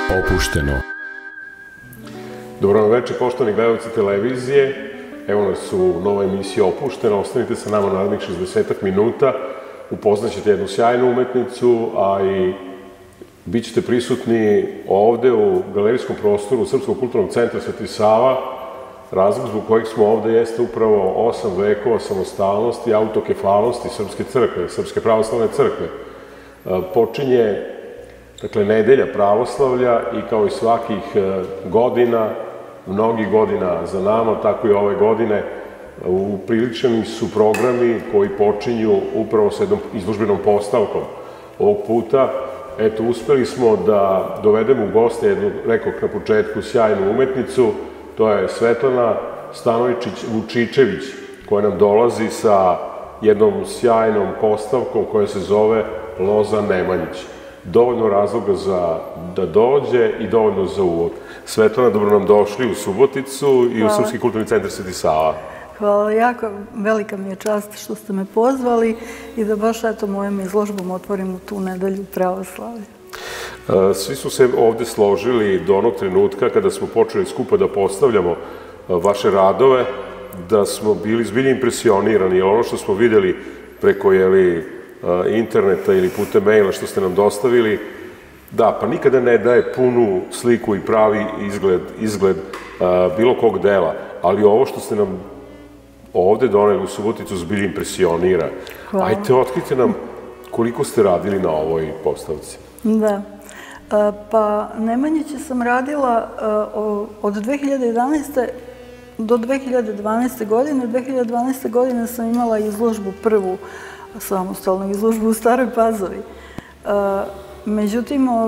Opušteno. Dobro vam večer, poštovani gledalci televizije. Evo nas u novoj emisiji Opušteno. Ostanite sa nama narednih 60 minuta. Upoznaćete jednu sjajnu umetnicu, a i bit ćete prisutni ovde u galerijskom prostoru Srpskog kulturnog centra Sveti Sava. Razlog zbog kojeg smo ovde jeste upravo 8 vekova samostalnosti i autokefalnosti Srpske crkve, Srpske pravoslavne crkve. Počinje, dakle, nedelja pravoslavlja i kao i svakih godina, mnogih godina za nama, tako i ove godine, upriličeni su programi koji počinju upravo sa jednom izložbenom postavkom. Ovog puta, eto, uspeli smo da dovedemo u goste jednu, rekoh na početku, sjajnu umetnicu. To je Svetlana Stanojević-Vučičević, koja nam dolazi sa jednom sjajnom postavkom koja se zove Loza Nemanjić. Dovoljno razloga da dođe i dovoljno za uvod. Svetlana, dobro nam došli u Suboticu i u Srpski kulturni centar Sveti Sava. Hvala, jako velika mi je čast što ste me pozvali i da baš eto mojom izložbom otvorimo tu nedelju pravoslavlja. Svi su se ovde složili do onog trenutka kada smo počeli skupa da postavljamo vaše radove, da smo bili zbilja impresionirani, jer ono što smo videli preko interneta ili putem maila što ste nam dostavili, da, pa nikada ne daje punu sliku i pravi izgled bilo kog dela, ali ovo što ste nam ovde doneli u Suboticu zbilja impresionira. Ajde, otkrite nam koliko ste radili na ovoj postavci. Da, pa Nemanjića sam radila od 2011. do 2012. godine. 2012. godine sam imala izložbu, prvu samostalnu izložbu u Staroj Pazovi. Međutim,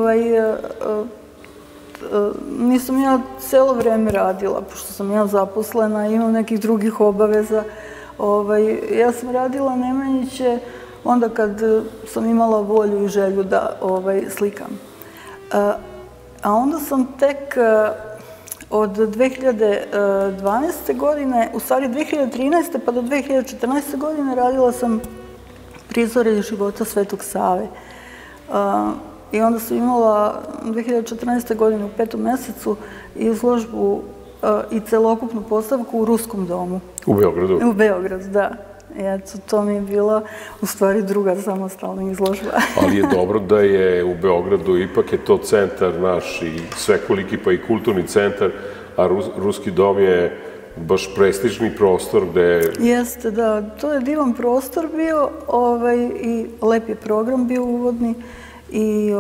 nisam ja celo vreme radila, pošto sam ja zaposlena, imam nekih drugih obaveza. Ja sam radila Nemanjiće onda kad sam imala volju i želju da slikam. A onda sam tek od 2012. godine, u stvari 2013. pa do 2014. godine radila sam prizore iz života Svetog Save. I onda sam imala 2014. godine u 5. mesecu izložbu i celokupnu postavku u Ruskom domu. U Beogradu? U Beogradu, da. I eto, to mi je bila u stvari druga samostalna izložba. Ali je dobro da je u Beogradu, ipak je to centar naš i svekoliki pa i kulturni centar, a Ruski dom je baš prestižni prostor gde... Jeste, da. To je divan prostor bio i lep je program bio uvodni i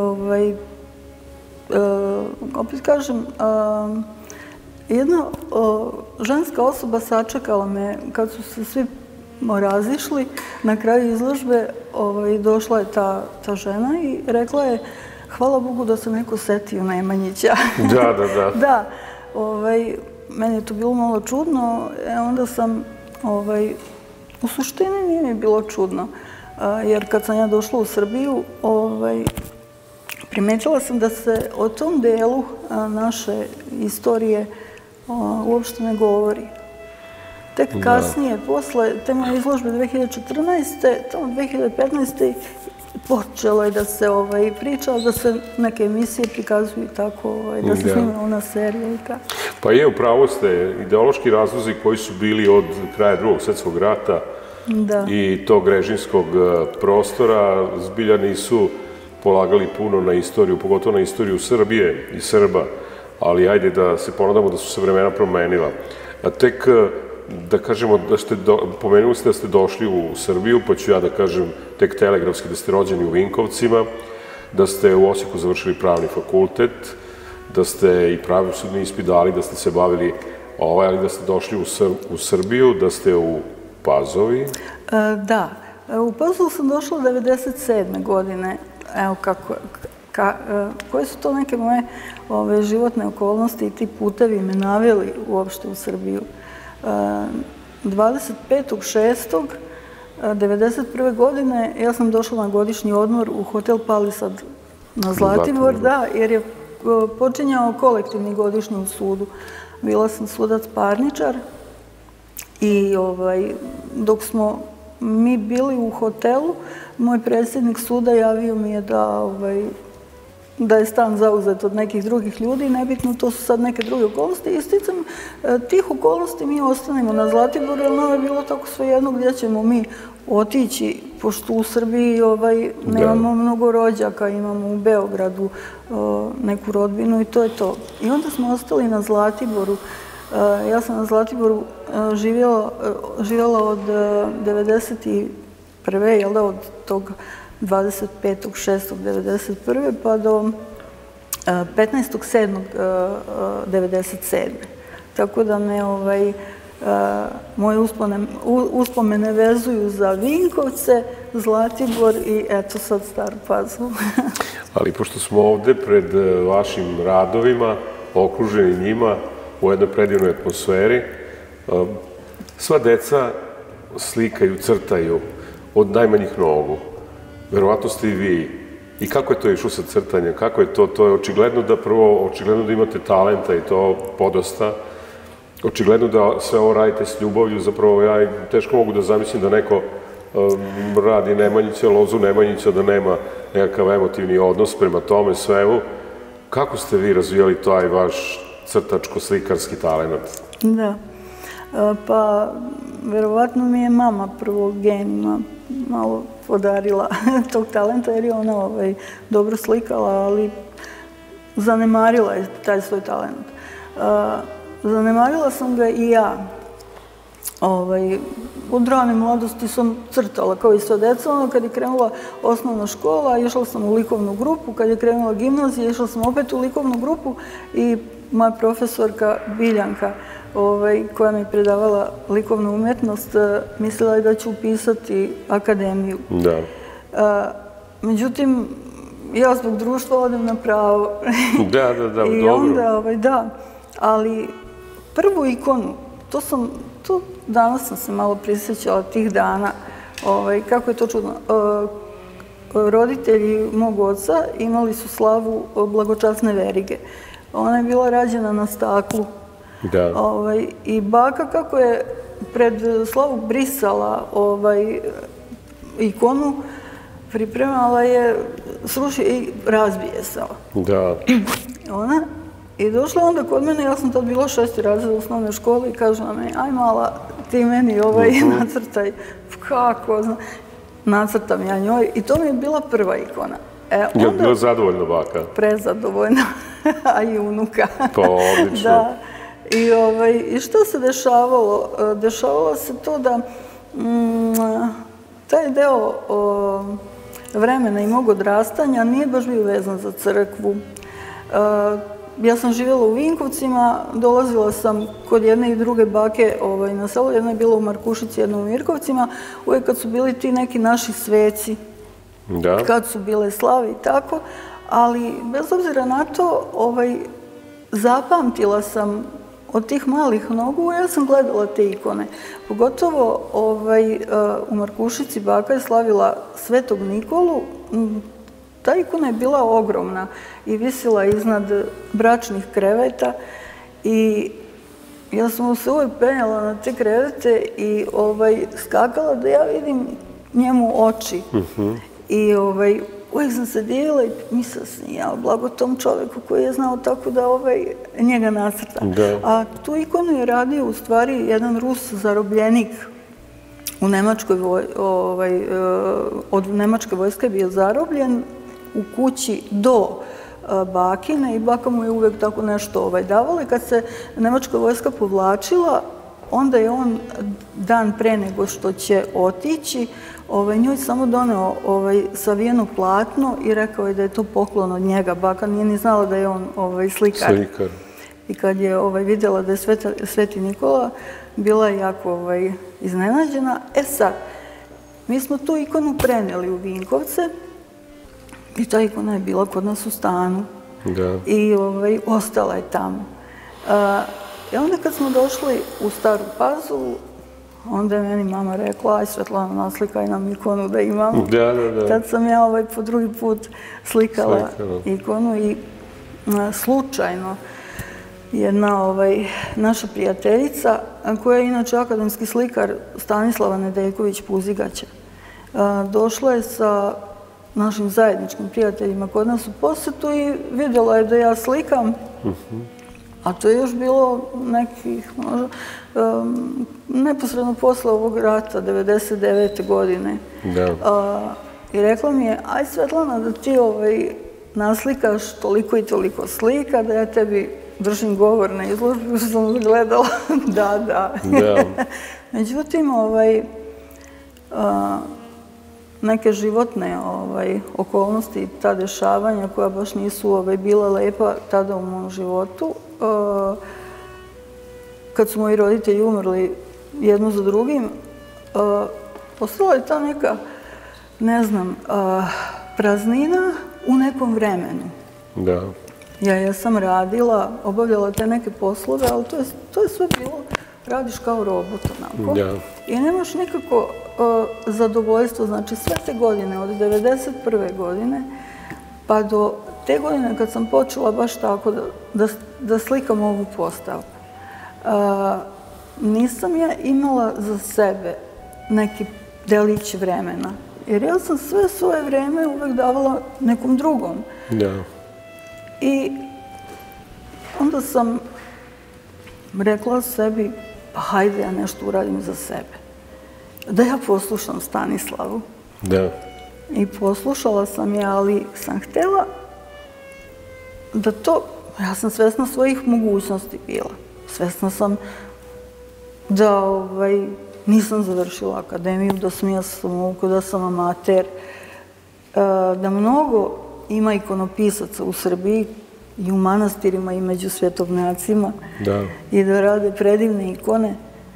opet kažem, jedna ženska osoba sačekala me kad su se svi razišli. Na kraju izložbe došla je ta žena i rekla je: hvala Bogu da se neko setio Nemanjića. Da. Da, meni je to bilo malo čudno, onda sam, u suštini nije mi bilo čudno, jer kad sam ja došla u Srbiju, primetila sam da se o tom delu naše istorije uopšte ne govori. Tek kasnije, posle te moje izložbe 2014. tamo 2015. počelo je da se priča, da se neke emisije prikazuju i tako, da se snima ona serija i tako. Pa je, upravo ste, ideološki razlozi koji su bili od kraja Drugog svjetskog rata i tog režimskog prostora zbilja nisu polagali puno na istoriju, pogotovo na istoriju Srbije i Srba, ali ajde da se ponadamo da su se vremena promenila. A tek da kažemo, pomenuli ste da ste došli u Srbiju, pa ću ja da kažem tek telegrafski da ste rođeni u Vinkovcima, da ste u Osijeku završili pravni fakultet, da ste i pravosudni ispit dali, da ste se bavili ali da ste došli u Srbiju, da ste u Pazovi. Da, u Pazovu sam došla 1997. godine. Evo koje su to neke moje životne okolnosti i ti putevi me naveli uopšte u Srbiju. 25.6.1991. godine ja sam došla na godišnji odmor u hotel Palisad na Zlatibor, da, jer je počinjao kolektivni godišnji u sudu. Bila sam sudac parničar i dok smo mi bili u hotelu, moj predsjednik suda javio mi je da da je stan zauzet od nekih drugih ljudi, nebitno, to su sad neke druge okolnosti. I sticam tih okolnosti mi ostanemo na Zlatiboru, jer nam je bilo tako svejedno gdje ćemo mi otići, pošto u Srbiji nemamo mnogo rođaka, imamo u Beogradu neku rodbinu i to je to. I onda smo ostali na Zlatiboru. Ja sam na Zlatiboru živjela od 91. jel da, od tog 25.6.1991. pa do 15.7.1997. Tako da me moje uspomene vezuju za Vinkovce, Zlatibor i eto sad Staru Pazovu. Ali pošto smo ovde pred vašim radovima, okruženi njima, u jednoj predivnoj atmosferi, sva deca slikaju, crtaju od najmanjih nogu. Verovatno ste i vi. I kako je to išlo sa crtanjem? Kako je to? To je očigledno da imate talenta i to podosta. Očigledno da sve ovo radite s ljubavlju. Zapravo ja teško mogu da zamislim da neko radi Nemanjića, lozu Nemanjića, da nema nekakav emotivni odnos prema tome svemu. Kako ste vi razvijali taj vaš crtačko-slikarski talent? Da. Pa, verovatno mi je mama prvo genima malo podarila tog talenta, jer je ona dobro slikala, ali zanemarila je taj svoj talent. Zanemarila sam ga i ja. Od rane mladosti sam crtala, kao i sva deca. Ono, kad je krenula osnovna škola, išla sam u likovnu grupu. Kad je krenula gimnazija, išla sam opet u likovnu grupu i moja profesorka Biljanka, koja mi je predavala likovnu umetnost, mislila je da ću upisati akademiju. Da. Međutim, ja zbog društva odem na pravo. Da, dobro. I onda, da, ali prvu ikonu, danas sam se malo prisjećala tih dana, kako je to čudno. Roditelji mog oca imali su slavu blagočasne verige. Ona je bila rađena na staklu. Da. I baka, kako je pred slavu brisala ikonu, pripremala je, sruši i razbije se. Da. Ona. I došla onda kod mene, ja sam tad bila 6. razred osnovne škole i kaže na meni, aj mala, ti meni nacrtaj. Kako? Nacrtam ja njoj i to mi je bila prva ikona. Je li bila zadovoljna baka? Prezadovoljna, a i unuka. Pa, odlično. Da. I što se dešavalo? Dešavalo se to da taj deo vremena i mog odrastanja nije baš bio vezan za crkvu. Ja sam živjela u Vinkovcima, dolazila sam kod jedne i druge bake na selo, jedna je bila u Markušici, jedna u Mirkovcima, uvijek kad su bili ti neki naši sveci, kad su bile slave i tako, ali bez obzira na to, zapamtila sam od tih malih nogu, ja sam gledala te ikone. Pogotovo u Markušici baka je slavila Svetog Nikolu. Ta ikona je bila ogromna i visila iznad bračnih kreveta i ja sam se uvijek penjala na te krevete i skakala da ja vidim njemu oči. I uvijek sam se divila i mislila sam, ja, blago tom čoveku koji je znao tako da njega nacrta. A tu ikonu je radio u stvari jedan Rus zarobljenik u Nemačkoj, od Nemačke vojske je bio zarobljen u kući do bakine i baka mu je uvijek tako nešto davala. I kad se Nemačka vojska povlačila, onda je on dan pre nego što će otići, njoj samo doneo savijeno platno i rekao je da je to poklon od njega. Baka nije ni znala da je on slikar. I kad je vidjela da je Sveti Nikola, bila je jako iznenađena. E sad, mi smo tu ikonu prenijeli u Vinkovce i ta ikona je bila kod nas u stanu. I ostala je tamo. I onda kad smo došli u Staru Pazovu, onda je meni mama rekla, aj Svetlana, naslikaj nam ikonu da imamo. Tad sam ja po drugi put slikala ikonu i slučajno jedna naša prijateljica, koja je inače akademski slikar Stanislava Nedeljković Puzigaća, došla je sa našim zajedničkim prijateljima kod nas u posetu i vidjela je da ja slikam, a to je još bilo nekih, možda, neposredno posle ovog rata, 99. godine. I rekla mi je, aj Svetlana, da ti naslikaš toliko i toliko slika, da ja tebi držim govor na izložbi, što sam gledala, da. Međutim, neke životne okolnosti i ta dešavanja koja baš nisu bila lepa tada u mom životu, kad su moji roditelji umrli jedno za drugim, postala je ta neka, ne znam, praznina u nekom vremenu. Da. Ja sam radila, obavljala te neke poslove, ali to je sve bilo, radiš kao robot onako. I nemaš nikako zadovoljstvo, znači sve te godine, od 1991. godine, pa do te godine kad sam počela baš tako da slikam ovu postavku. Nisam ja imala za sebe neki delić vremena, jer ja sam sve svoje vreme uvek davala nekom drugom. I onda sam rekla sebi, pa hajde ja nešto uradim za sebe. Da ja poslušam Stanislavu. I poslušala sam je, ali sam htjela da to, ja sam svesna svojih mogućnosti bila. Svesna sam da nisam završila akademiju, da sam ja samouka, da sam amater, da mnogo ima ikonopisaca u Srbiji i u manastirima i među svjetovnjacima i da rade predivne ikone.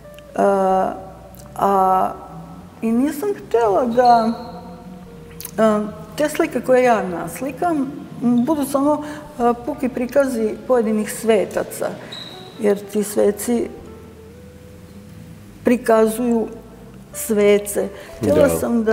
I nisam htjela da te slike koje ja naslikam budu samo puki prikazi pojedinih svetaca, jer ti sveci prikazuju svece. Htjela sam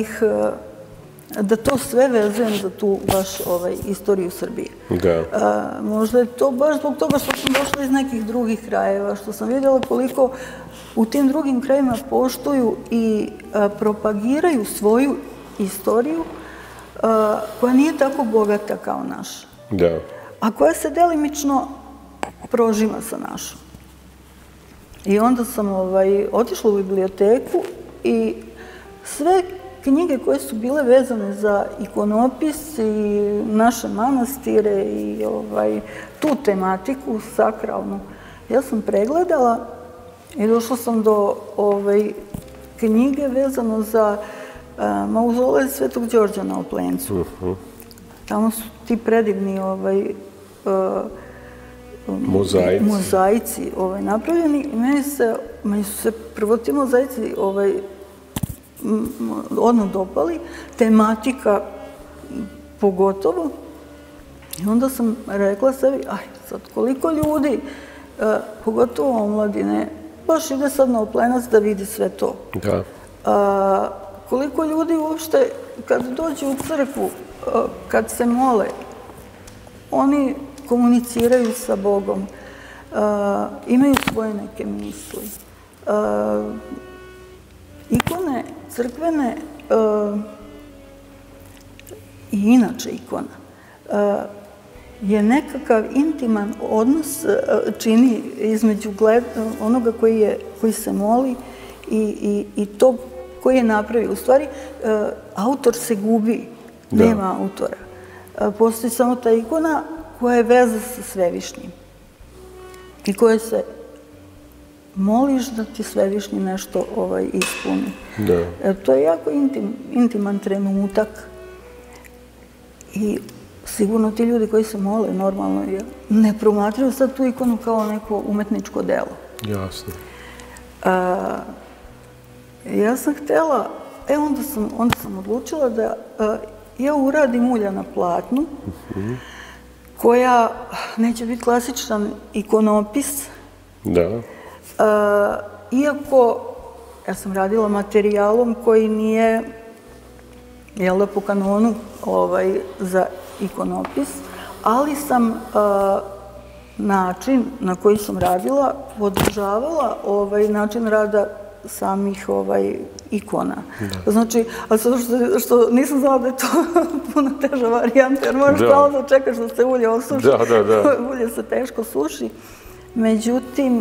da to sve vezujem za tu baš istoriju Srbije. Možda je to baš zbog toga što sam došla iz nekih drugih krajeva, što sam vidjela koliko u tim drugim krajima poštuju i propagiraju svoju istoriju koja nije tako bogata kao naša, a koja se delimično prožima sa našom. I onda sam otišla u biblioteku i sve knjige koje su bile vezane za ikonopis i naše manastire i tu tematiku sakralnu, ja sam pregledala i došla sam do knjige vezano za mauzolej Svetog Đorđa na Oplencu. Tamo su ti predivni mozaici napravljeni i meni su se prvo ti mozaici odmah dopali, tematika pogotovo. I onda sam rekla sebi, aj sad koliko ljudi, pogotovo omladine, baš ide sad na Oplenac da vidi sve to. Koliko ljudi uopšte kad dođu u crkvu, kad se mole, oni komuniciraju sa Bogom, imaju svoje neke misli. Ikone crkvene i inače ikona je nekakav intiman odnos čini između onoga koji se moli i tog koji je napravio. U stvari, autor se gubi, nema autora. Postoji samo ta ikona koja je veza sa Svevišnjim i koja se moliš da ti Svevišnji nešto ispuni. To je jako intiman trenutak i sigurno ti ljudi koji se mole normalno ne promatraju sad tu ikonu kao neko umetničko delo. Jasno. Ja sam htjela, onda sam odlučila da ja uradim ulja na platnu koja neće biti klasičan ikonopis. Iako ja sam radila materijalom koji nije, jel da, po kanonu za ikonopis, ali sam način na koji sam radila podržavala način rada samih ikona. Znači, a što nisam znala da je to puno teža varijanta, jer možeš pravo da čekaš da se ulje osuši. Ulje se teško suši. Međutim,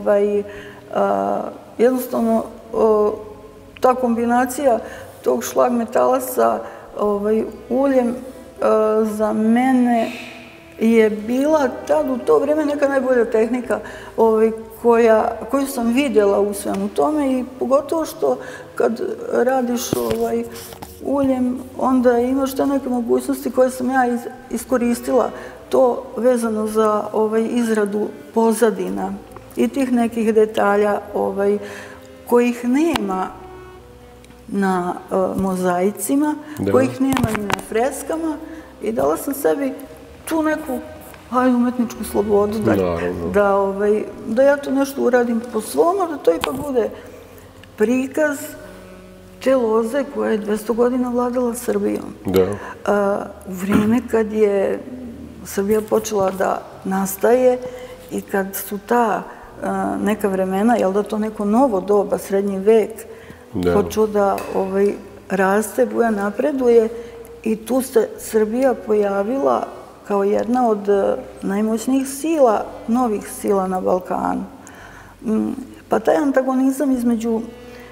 jednostavno, ta kombinacija tog šlag metala sa uljem za mene je bila tad u to vrijeme neka najbolja tehnika koju sam vidjela u svemu tome i pogotovo što kad radiš uljem onda imaš te neke mogućnosti koje sam ja iskoristila, to vezano za izradu pozadina i tih nekih detalja kojih nema na mozaicima, kojih nema ni na freskama i dala sam sebi tu neku umetničku slobodu da ja to nešto uradim po svoma, da to ipak bude prikaz te loze koja je 200 godina vladala Srbijom. U vrijeme kad je Srbija počela da nastaje i kad su ta neka vremena, jel da to neko novo doba, srednji vek, počeo da raste, buja napreduje i tu se Srbija pojavila kao jedna od najmoćnijih sila, novih sila na Balkanu. Pa taj antagonizam između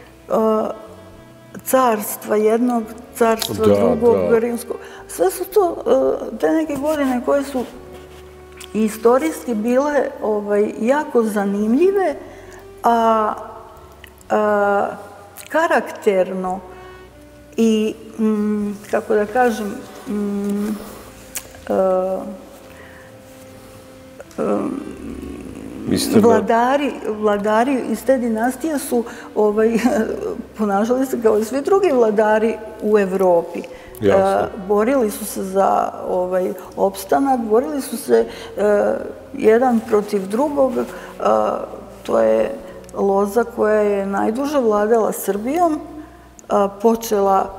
carstva jednog, carstva drugog, rimskog, sve su to te neke godine koje su istorijski bile jako zanimljive, a karakterno i, kako da kažem, vladari iz te dinastije su ponašali se kao i svi drugi vladari u Evropi. Borili su se za opstanak, borili su se jedan protiv drugog. To je loza koja je najduže vladala Srbijom, počela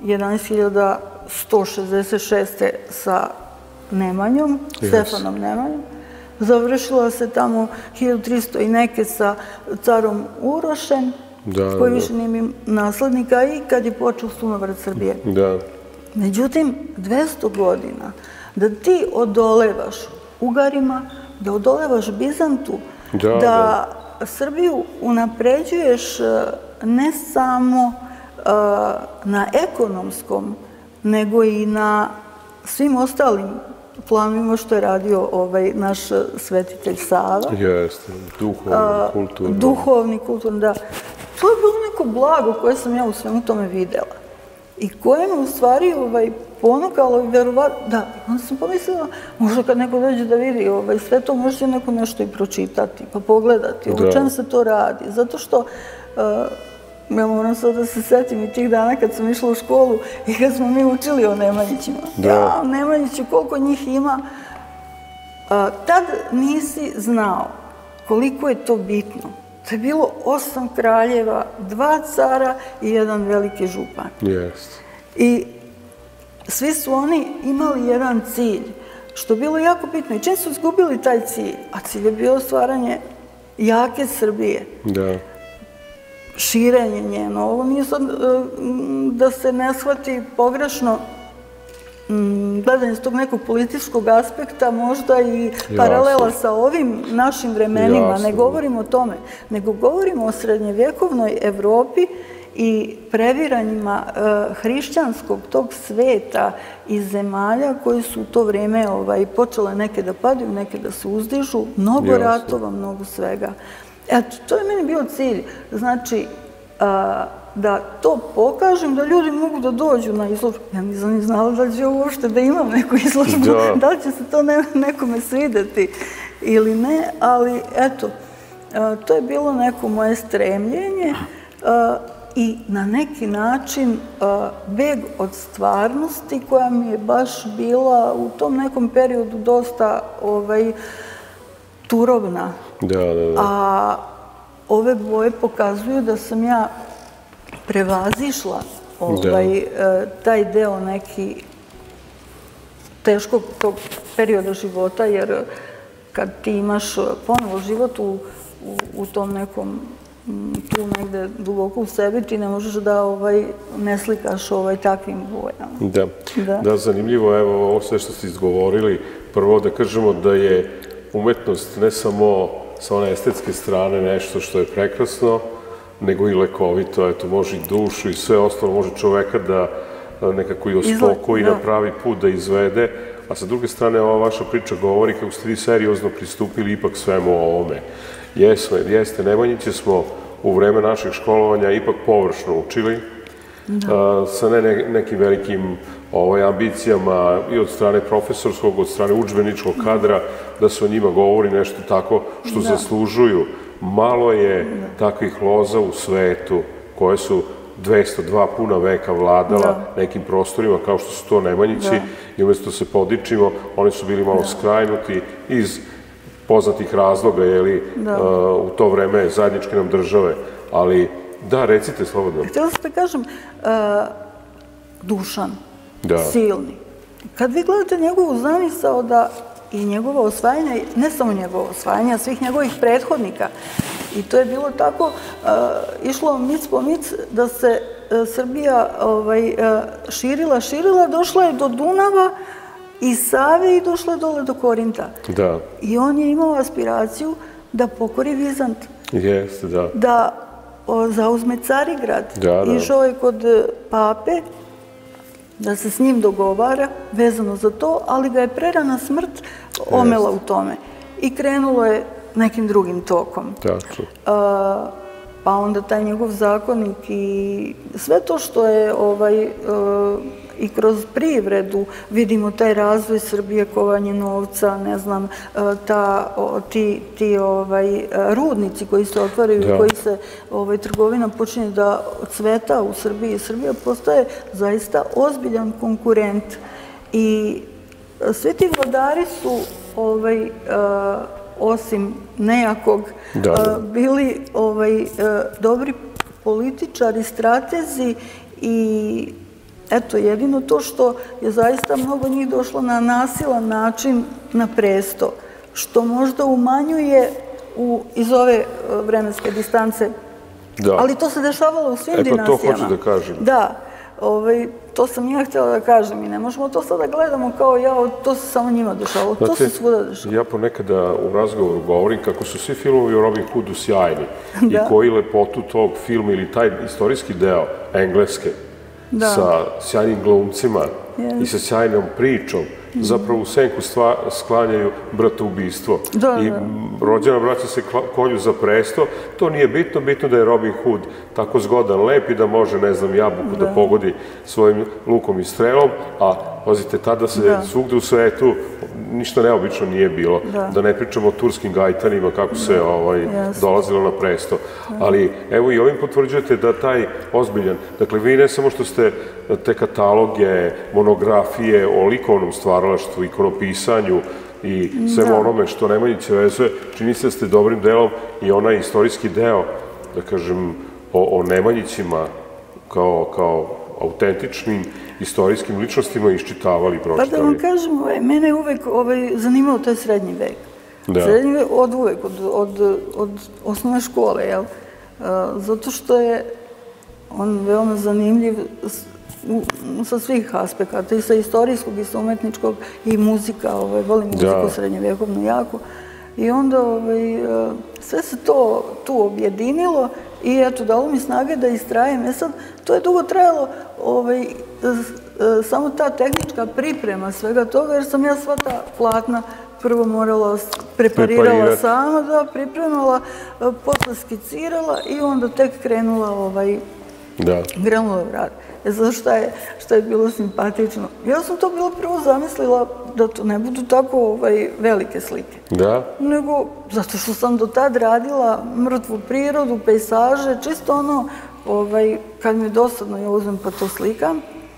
11.166. sa Nemanjom, Stefanom Nemanjom. Završila se tamo 1300 i neke sa carom Urošem, koji više nije imao naslednika i kad je počeo sunovrat Srbije. Međutim, 200 godina da ti odolevaš Ugarima, da odolevaš Bizantu, da Srbiju unapređuješ ne samo na ekonomskom, nego i na svim ostalim planovima što je radio naš svetitelj Sava. Jeste, duhovni, kulturni. Duhovni, kulturni, da. To je bilo neko blago koje sam ja u svemu tome videla. I koje me u stvari ponukalo i verovatno, da, onda sam pomislila, možda kad neko dođe da vidi sve to, može će neko nešto i pročitati, pa pogledati o čem se to radi. Zato što, ja moram sad da se setim i tih dana kad sam išla u školu i kad smo mi učili o Nemanjićima. Ja, Nemanjiću, koliko njih ima. Tad nisi znao koliko je to bitno. To je bilo 8 kraljeva, 2 cara i 1 veliki župan. I svi su oni imali jedan cilj, što je bilo jako bitno. I čim su izgubili taj cilj, a cilj je bio stvaranje jake Srbije, širenje njeno. Ovo nije sad da se ne shvati pogrešno gledanje s tog nekog političkog aspekta, možda i paralela sa ovim našim vremenima. Ne govorimo o tome, nego govorimo o srednjevjekovnoj Evropi i previranjima hrišćanskog tog sveta i zemalja koji su u to vrijeme počele neke da padaju, neke da se uzdižu, mnogo ratova, mnogo svega. Eto, to je meni bio cilj. Znači, da to pokažem, da ljudi mogu da dođu na izložbu. Ja nisam ni znala da će uopšte da imam neku izložbu, da li će se to nekome svideti ili ne, ali eto, to je bilo neko moje stremljenje i na neki način beg od stvarnosti koja mi je baš bila u tom nekom periodu dosta turovna. A ove boje pokazuju da sam ja prevazišla taj deo neki teškog tog perioda života, jer kad ti imaš ponovo život u tom nekom tu negde duboko u sebi, ti ne možeš da ne slikaš takvim bojama. Da, zanimljivo, evo, ovo sve što ste izgovorili, prvo da kažemo da je umetnost ne samo sa one estetske strane nešto što je prekrasno, nego i lekovito, eto, može i dušu i sve ostalo, može čoveka da nekako i ospokoji na pravi put da izvede, a sa druge strane ova vaša priča govori kako ste vi seriozno pristupili ipak svemu ovome. Jeste, Nemanjiće smo u vreme našeg školovanja ipak površno učili, sa nekim velikim ambicijama i od strane profesorskog, od strane udžbeničkog kadra, da se o njima govori nešto tako što zaslužuju. Malo je takvih loza u svetu koje su 202 puna veka vladala nekim prostorima kao što su to Nemanjići i umjesto se podičimo, oni su bili malo skrajnuti iz poznatih razloga, u to vreme zajedničke nam države, ali da, recite slobodno. Htjela sam da kažem, Dušan, silni. Kad vi gledate njegovu zamisao da i njegovo osvajanje, ne samo njegovo osvajanje, svih njegovih prethodnika, i to je bilo tako, išlo mic po mic da se Srbija širila, došla je do Dunava i Save i došla je dole do Korinta. I on je imao aspiraciju da pokori Vizant. Jeste, da. Da zauzme Carigrad. Išao je kod pape da se s njim dogovara vezano za to, ali ga je prerana smrt omela u tome. I krenulo je nekim drugim tokom. Pa onda taj njegov zakonik i sve to što je i kroz privredu vidimo taj razvoj Srbije, kovanje novca, ne znam, ti rudnici koji se otvaraju, koji se trgovina počinje da cveta u Srbiji. Srbija postaje zaista ozbiljan konkurent i svi ti vladari su osim nejakog bili dobri političari, stratezi i eto, jedino to što je zaista mnogo njih došlo na nasilan način na presto, što možda umanjuje iz ove vremenske distance. Ali to se dešavalo u svim dinastijama. To hoću da kažem. Da, to sam ja htjela da kažem i ne možemo to sada gledamo kao to se samo njima dešavalo, to se svuda dešavalo. Ja ponekada u razgovoru govorim kako su svi filmovi o Robin Hoodu sjajni i koji lepotu tog filma ili taj istorijski deo Engleske sa sjajnim glumcima i sa sjajnom pričom zapravo u senku sklanjaju bratoubistvo. I rođena braća se kolju za presto. To nije bitno, bitno da je Robin Hood tako zgodan, lep i da može, ne znam, jabuku da pogodi svojim lukom i strelom, a pazite, tada se svugde u svetu ništa neobično nije bilo. Da ne pričamo o turskim gajtanima, kako se dolazilo na presto. Ali evo i ovim potvrđujete da taj ozbiljan, dakle vi ne samo što ste te kataloge, monografije o likovnom stvaralaštvu, ikonopisanju i svemu onome što Nemanjiće vezuje, čini se da ste dobrim delom i onaj istorijski deo, da kažem, o Nemanjićima kao autentičnim istorijskim ličnostima iščitavali, pročitali. Pa da vam kažem, mene je uvek zanimao taj srednji vek. Srednji vek od uvek, od osnovne škole, jel? Zato što je on veoma zanimljiv sa svih aspekata, i sa istorijskog, i sa umetničkog, i muzika, volim muziku srednjevekovnu jako. I onda sve se to tu objedinilo i eto, dalo mi snage da istrajem. Sad, to je dugo trajalo, samo ta tehnička priprema svega toga, jer sam ja sva ta platna prvo morala, preparirala sama, pripremala, posle skicirala i onda tek krenula u rad. Zato što je bilo simpatično. Ja sam to bilo prvo zamislila da to ne budu tako velike slike. Nego zato što sam do tad radila mrtvu prirodu, pejsaže, čisto ono, kad mi je dosadno ja uzmem pa to slikam.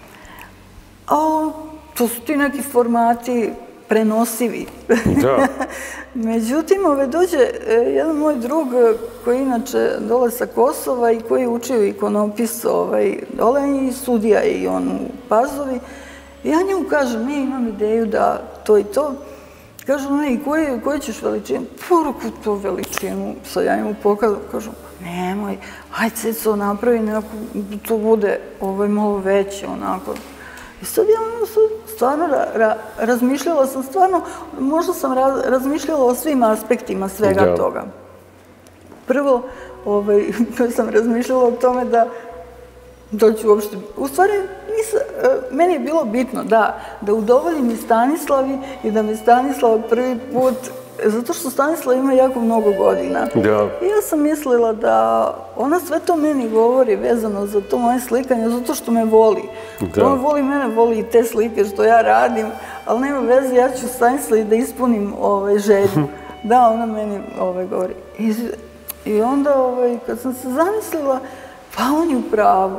A to su ti neki formati prenosivi. Međutim, dođe jedan moj drug koji inače dole sa Kosova i koji je učio ikonopis dole i sudija je i on u Pazovi. Ja njemu kažem, imam ideju da to i to. Kažu, ne, i koju ćeš veličinu? Poruku to veličinu. Sad ja im pokazam, kažu, nemoj, hajde Ceco, napravi nekako, to bude malo veće, onako. I sad ja stvarno razmišljala sam, možda sam razmišljala o svim aspektima svega toga. Prvo, sam razmišljala o tome da ću uopšte, u stvari, meni je bilo bitno da udovoljim i Stanislavi i da mi Stanislava prvi put, zato što Stanislav ima jako mnogo godina. I ja sam mislila da ona sve to meni govori vezano za to moje slikanje, zato što me voli. Ona voli mene, voli i te slike što ja radim, ali nema veze, ja ću Stanislavi da ispunim želju. Da, ona meni govori. I onda, kad sam se zamislila, pa on je u pravu.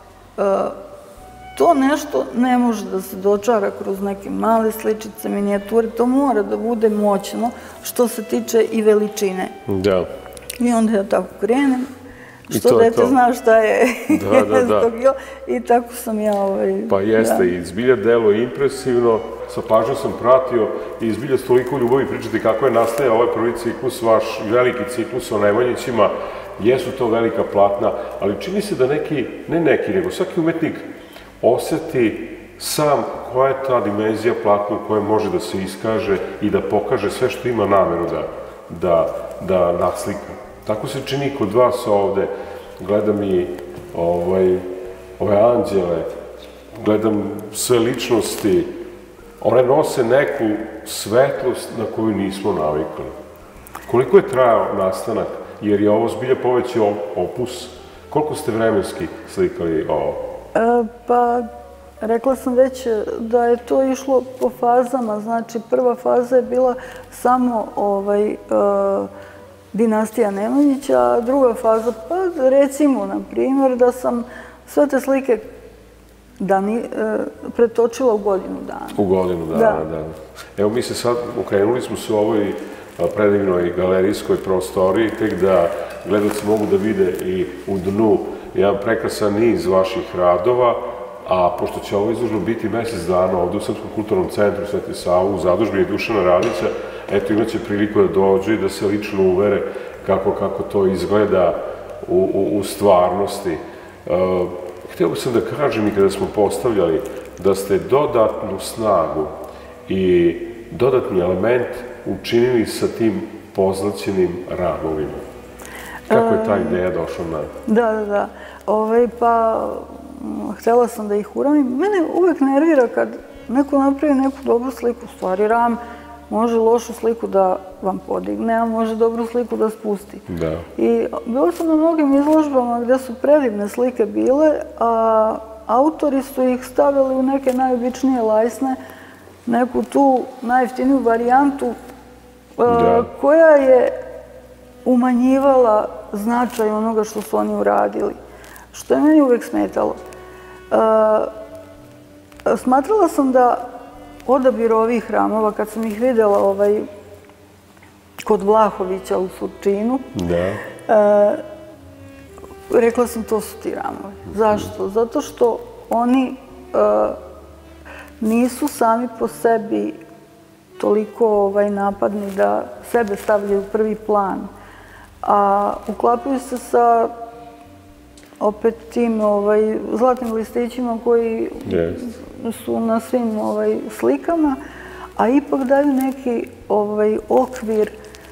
To nešto ne može da se dočara kroz neke male sličice, minijature, to mora da bude moćno što se tiče i veličine. Da. I onda ja tako krenem, što dete zna šta je 100 kila, i tako sam ja... Pa jeste, i zbilja delo je impresivno, sa pažnjom sam pratio i zbilja s toliko ljubavi pričati kako je nastajao ovaj prvi ciklus, vaš veliki ciklus o Nemanjićima. Jesu to velika platna, ali čini se da nego svaki umetnik oseti sam koja je ta dimenzija platna u kojoj može da se iskaže i da pokaže sve što ima nameru da naslika. Tako se čini kod vas ovde. Gledam i ove anđele, gledam sve ličnosti, one nose neku svetlost na koju nismo navikli. Koliko je trajao nastanak? Jer je ovo zbilja poveći opus. Koliko ste vremenski slikali ovo? Pa, rekla sam već da je to išlo po fazama. Znači, prva faza je bila samo dinastija Nemanjića, a druga faza, pa recimo, na primjer, da sam sve te slike pretočila u godinu dana. U godinu dana, da. Evo, mi se sad okrenuli smo se u ovoj predivnoj galerijskoj prostoriji, tek da gledalci mogu da vide i u dnu jedan prekrasan niz vaših radova, a pošto će ovo izložba biti mesec dana ovde u Srpskom kulturnom centru Sveti Sava u zadužbini Dušana Radića, eto imaće priliku da dođu i da se lično uvere kako to izgleda u stvarnosti. Htio bih sam da kažem i kada smo postavljali da ste dodatnu snagu i dodatni element učinili sa tim pozlaćenim ramovima. Kako je ta ideja došla na... Da. Pa, htjela sam da ih uramim. Mene uvek nervira kad neko napravi neku dobru sliku. U stvari, ram može lošu sliku da vam podigne, a može dobru sliku da spusti. I bila sam na mnogim izložbama gde su predivne slike bile, a autori su ih stavili u neke najobičnije lajsne, neku tu najjeftiniju varijantu koja je umanjivala značaj onoga što su oni uradili, što je meni uvek smetalo. Smatrala sam da odabir ovih hramova, kad sam ih videla kod Vlahovića u Surčinu, rekla sam to su ti hramovi. Zašto? Zato što oni nisu sami po sebi toliko napadni da sebe stavljaju u prvi plan, a uklapaju se sa opet tim zlatnim listićima koji su na svim slikama, a ipak daju neki okvir.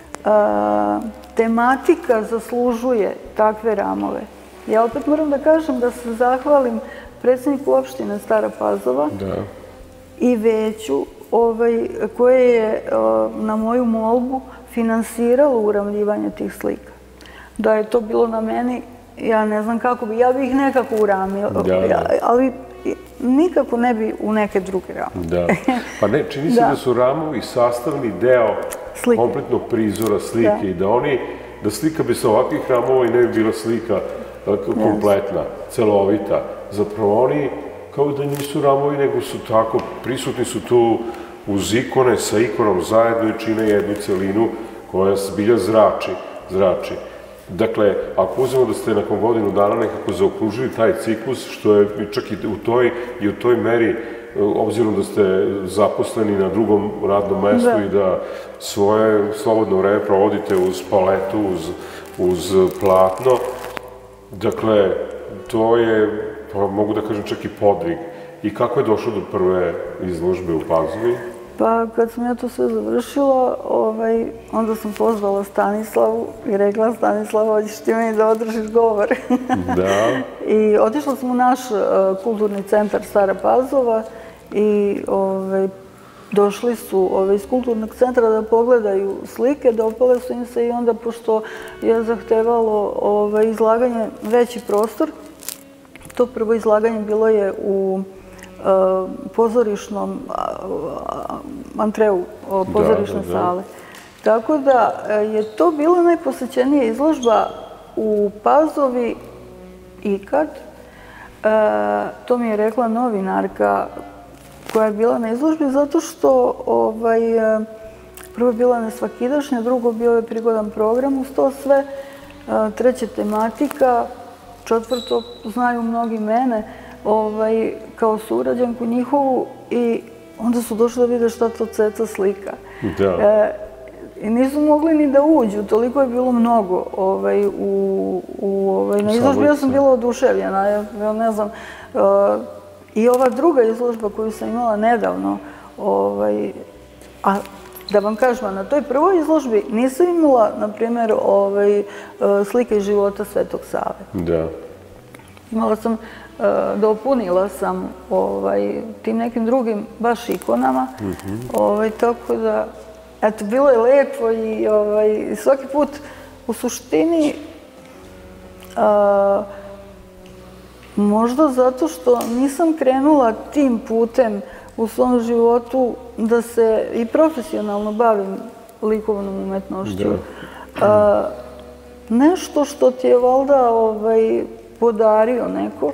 Tematika zaslužuje takve ramove. Ja opet moram da kažem da se zahvalim predsjedniku opštine Stara Pazova i veću koje je na moju molbu finansiralo uramljivanje tih slika. Da je to bilo na meni, ja ne znam kako bi, ja bi ih nekako uramila, ali nikako ne bi u neke druge ramove. Pa ne, čini se da su ramovi sastavni deo kompletnog prizora slike i da slika bez ovakvih ramova i ne bi bila slika kompletna, celovita. Zapravo oni kao da nisu ramovi, nego su tako, prisutni su tu uz ikone, sa ikonom zajedno i čine jednu celinu koja zbilja zrači. Dakle, ako uzmemo da ste nakon godinu dana nekako zaokružili taj ciklus, što je čak i u toj meri obzirom da ste zaposleni na drugom radnom mestu i da svoje slobodno vreme provodite uz paletu, uz platno, dakle, to je, mogu da kažem, čak i podvig. I kako je došlo do prve izložbe u Pazovi? Pa kad sam ja to sve završila, onda sam pozvala Stanislavu i rekla: Stanislava, hoćeš ti meni da održiš govor? Da. I otišla sam u naš kulturni centar Stara Pazova i došli su iz kulturnog centra da pogledaju slike, dopale su im se i onda, pošto je zahtevalo izlaganje veći prostor, to prvo izlaganje bilo je u pozorišnom antreu pozorišne sale. Tako da je to bila najposećenija izložba u Pazovi ikad. To mi je rekla novinarka koja je bila na izložbi, zato što prvo je bila nesvakidašnja, drugo bio je prigodan program uz to sve, treće tematika, četvrto znaju mnogi mene kao sugrađanku njihovu i onda su došli da vide šta to Ceca slika. I nisu mogli ni da uđu, toliko je bilo mnogo na izložbi. Ja sam bila oduševljena, ja ne znam. I ova druga izložba koju sam imala nedavno, a da vam kažem, na toj prvoj izložbi nisam imala, na primjer, slike iz života Svetog Save. Da. Imala sam, dopunila sam tim nekim drugim baš ikonama, tako da, eto, bilo je lepo i svaki put u suštini možda zato što nisam krenula tim putem u svom životu da se i profesionalno bavim likovnom umetnošću. Nešto što ti je valjda podario neko,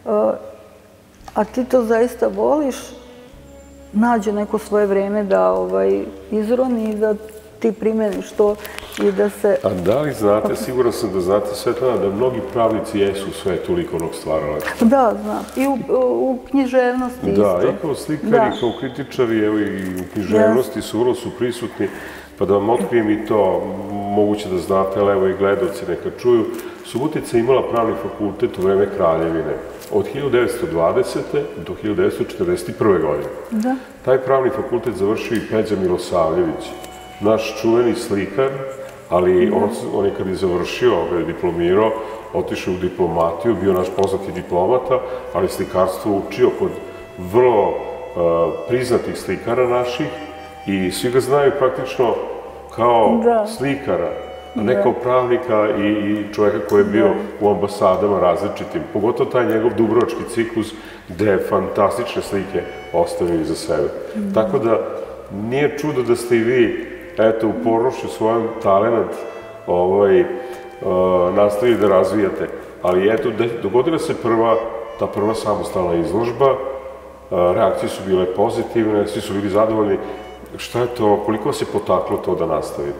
a ti to zaista voliš, nađe neko svoje vreme da izroni i da ti primeniš to i da se... A da li znate, siguran sam da znate, Svetlana, da mnogi pravnici jesu u svetu likovnog stvaralaštva? Da, znam. I u književnosti isto. Da, i kao slikari, kao kritičari, evo i u književnosti su vrlo prisutni. Pa da vam otkrijem i to, moguće da znate, ali evo i gledalci neka čuju, Subotica je imala pravni fakultet u vreme Kraljevine od 1920. do 1941. godine. Taj pravni fakultet završio i Peđa Milosavljević, naš čuveni slikar, ali on je kad je završio, diplomirao, otišao u diplomatiju, bio naš poznati diplomata, ali slikarstvo učio kod vrlo priznatih slikara naših i svi ga znaju praktično kao slikara, a ne kao pravnika i čovjeka koji je bio u ambasadama različitim. Pogotovo taj njegov dubrovački ciklus gde je fantastične slike ostavili za sebe. Tako da nije čudo da ste i vi, eto, upornošću svojom talenat nastavili da razvijate. Ali eto, dogodila se ta prva samostalna izložba, reakcije su bile pozitivne, svi su bili zadovoljni. Šta je to, koliko vas je potaklo to da nastavite?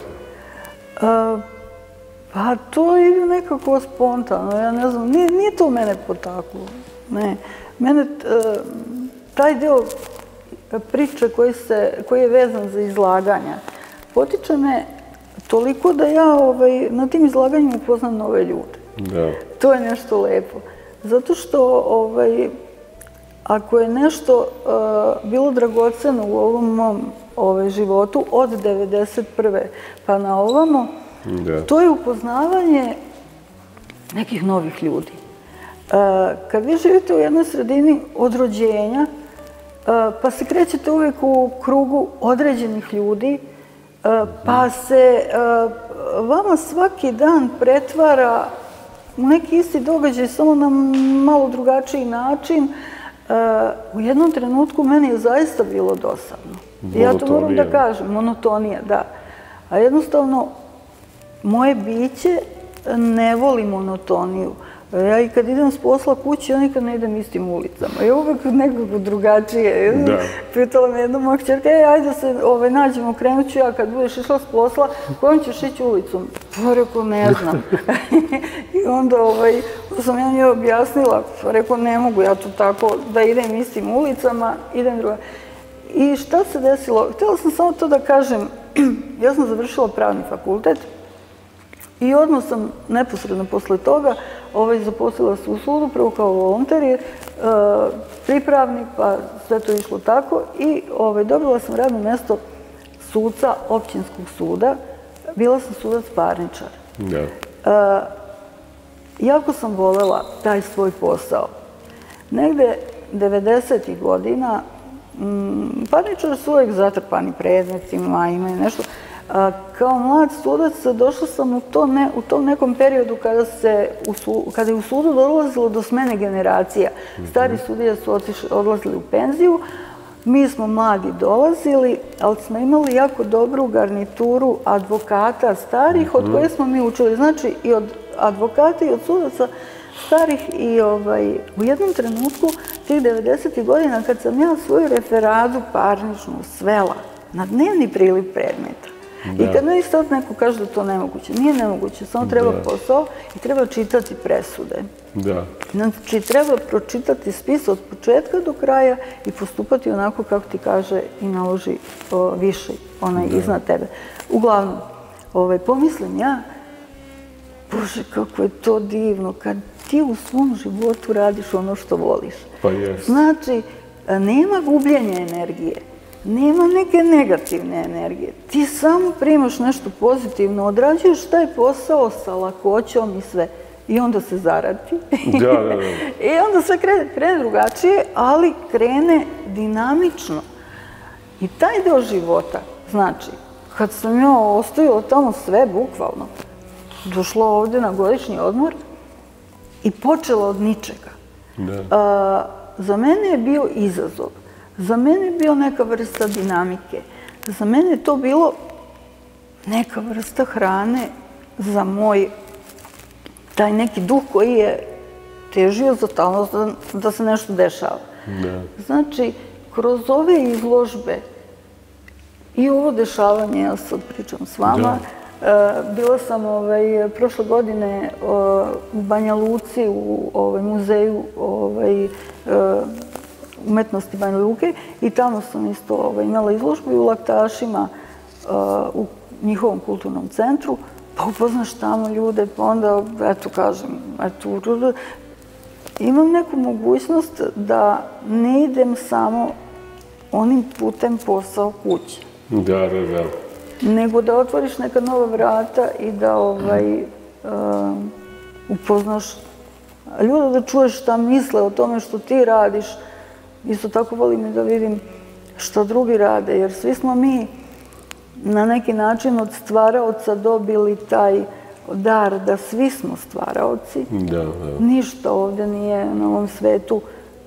Pa to ide nekako spontano, ja ne znam, nije to mene potaklo, ne. Mene, taj deo priče koji je vezan za izlaganja, potiče me toliko da ja na tim izlaganjima upoznam nove ljude. To je nešto lepo. Zato što ako je nešto bilo dragoceno u ovom mom životu od 1991. pa na ovamo, to je upoznavanje nekih novih ljudi. Kad vi živite u jednoj sredini od rođenja, pa se krećete uvijek u krugu određenih ljudi, pa se vama svaki dan pretvara u neki isti događaj, samo na malo drugačiji način, u jednom trenutku meni je zaista bilo dosadno. Ja to moram da kažem, monotonija, da. A jednostavno, moje biće ne voli monotoniju. Ja i kad idem s posla kući, ja nikad ne idem istim ulicama. Ja uvek nekako drugačije. Pitala me jedna moja kćerka, ajde se nađemo, krenut ću ja kad budeš išla s posla, kojom ćeš ići ulicom? Pa rekao, ne znam. I onda sam ja njoj objasnila, pa rekao, ne mogu ja to tako da idem istim ulicama, idem druga. I šta se desilo? Htjela sam samo to da kažem, ja sam završila pravni fakultet i odmah sam neposredno posle toga zaposlila se u sudu, prvo kao volonter, pripravnik, pa sve to išlo tako i dobila sam radno mesto suca općinskog suda. Bila sam sudac parničar. Jako sam volela taj svoj posao. Negde 90. godina parničari su uvijek zatrpani predmetima, imaju nešto. Kao mlad sudac došla sam u tom nekom periodu kada je u sudu dolazilo do smene generacija. Stari sudije su odlazili u penziju, mi smo mladi dolazili, ali smo imali jako dobru garnituru advokata starih od koje smo mi učili. Znači i od advokata i od sudaca starih i u jednom trenutku tih 90. godina kad sam ja svoju referadu parničnu svela na dnevni priliv predmeta. I kad meni sad neko kaže da to nemoguće, nije nemoguće, samo treba posao i treba čitati presude. Znači, treba pročitati spis od početka do kraja i postupati onako kako ti kaže i naloži više onaj iznad tebe. Uglavnom, pomislim ja, Bože, kako je to divno kad ti u svom životu radiš ono što voliš. Znači, nema gubljenja energije. Nema neke negativne energije. Ti samo primaš nešto pozitivno, odrađuješ taj posao sa lakoćom i sve. I onda se zaradi. I onda sve krene drugačije, ali krene dinamično. I taj deo života, znači, kad sam ja ostavila tamo sve, bukvalno, došla ovde na godišnji odmor i počela od ničega. Za mene je bio izazov. Za mene je bio neka vrsta dinamike. Za mene je to bilo neka vrsta hrane za moj taj neki duh koji je težio za talnost da se nešto dešava. Znači, kroz ove izložbe i ovo dešavanje, ja sad pričam s vama, bila sam prošle godine u Banja Luci u muzeju umetnosti Banja Luke i tamo sam isto imala izložbu i u Laktašima u njihovom kulturnom centru, pa upoznaš tamo ljude, pa onda, eto kažem, imam neku mogućnost da ne idem samo onim putem posao kuće. Nego da otvoriš neka nova vrata i da upoznaš ljude, da čuješ šta misle o tome što ti radiš. Isto tako volim i da vidim što drugi rade, jer svi smo mi na neki način od stvaraoca dobili taj dar da svi smo stvaraoci. Ništa ovde nije na ovom svetu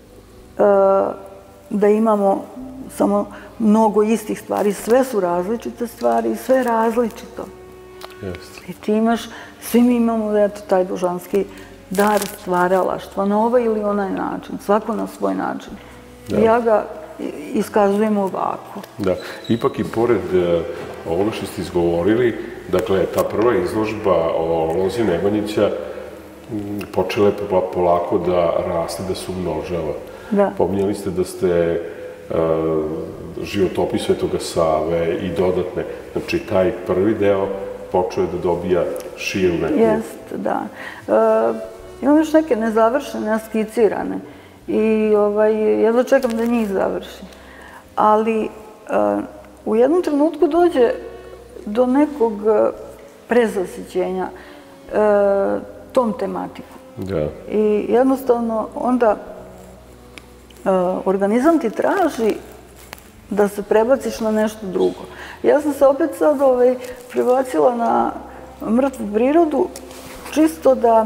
da imamo samo mnogo istih stvari. Sve su različite stvari i sve je različito. I ti imaš, svi mi imamo taj božanski dar stvaralaštva na ovaj ili onaj način, svako na svoj način. Ja ga iskazujem ovako. Ipak i pored ovoga što ste izgovorili, dakle, ta prva izložba o lozi Nemanjića počela je polako da raste, da se umnožava. Pominjali ste da ste životopis Svetoga Save i dodatne. Znači, taj prvi deo počeo je da dobija širu neku... Jeste, da. Imam još neke nezavršene, skicirane. I jedva čekam da njih završim. Ali u jednom trenutku dođe do nekog prezasićenja tom tematikom. I jednostavno onda organizam ti traži da se prebaciš na nešto drugo. Ja sam se opet sad prebacila na mrtvu prirodu čisto da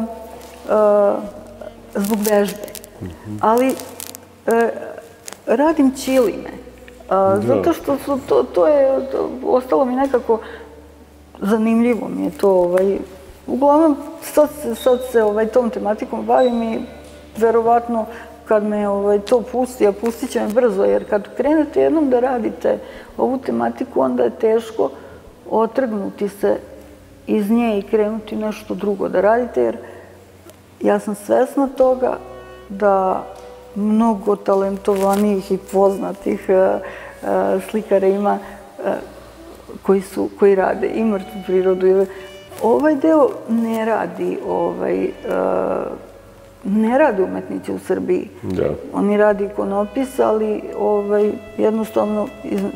zbog vežbe. Ali radim ćiline. Zato što to je ostalo mi nekako zanimljivo mi je to uglavnom, sad se tom tematikom bavim i verovatno kad me to pusti, a pustit će me brzo, jer kad krenete jednom da radite ovu tematiku, onda je teško otrgnuti se iz nje i krenuti nešto drugo da radite, jer ja sam svesna toga da mnogo talentovanijih i poznatih slikara ima koji rade i mrtvu prirodu. Ovaj deo ne rade umetnici u Srbiji. Oni rade ikonopis, ali jednostavno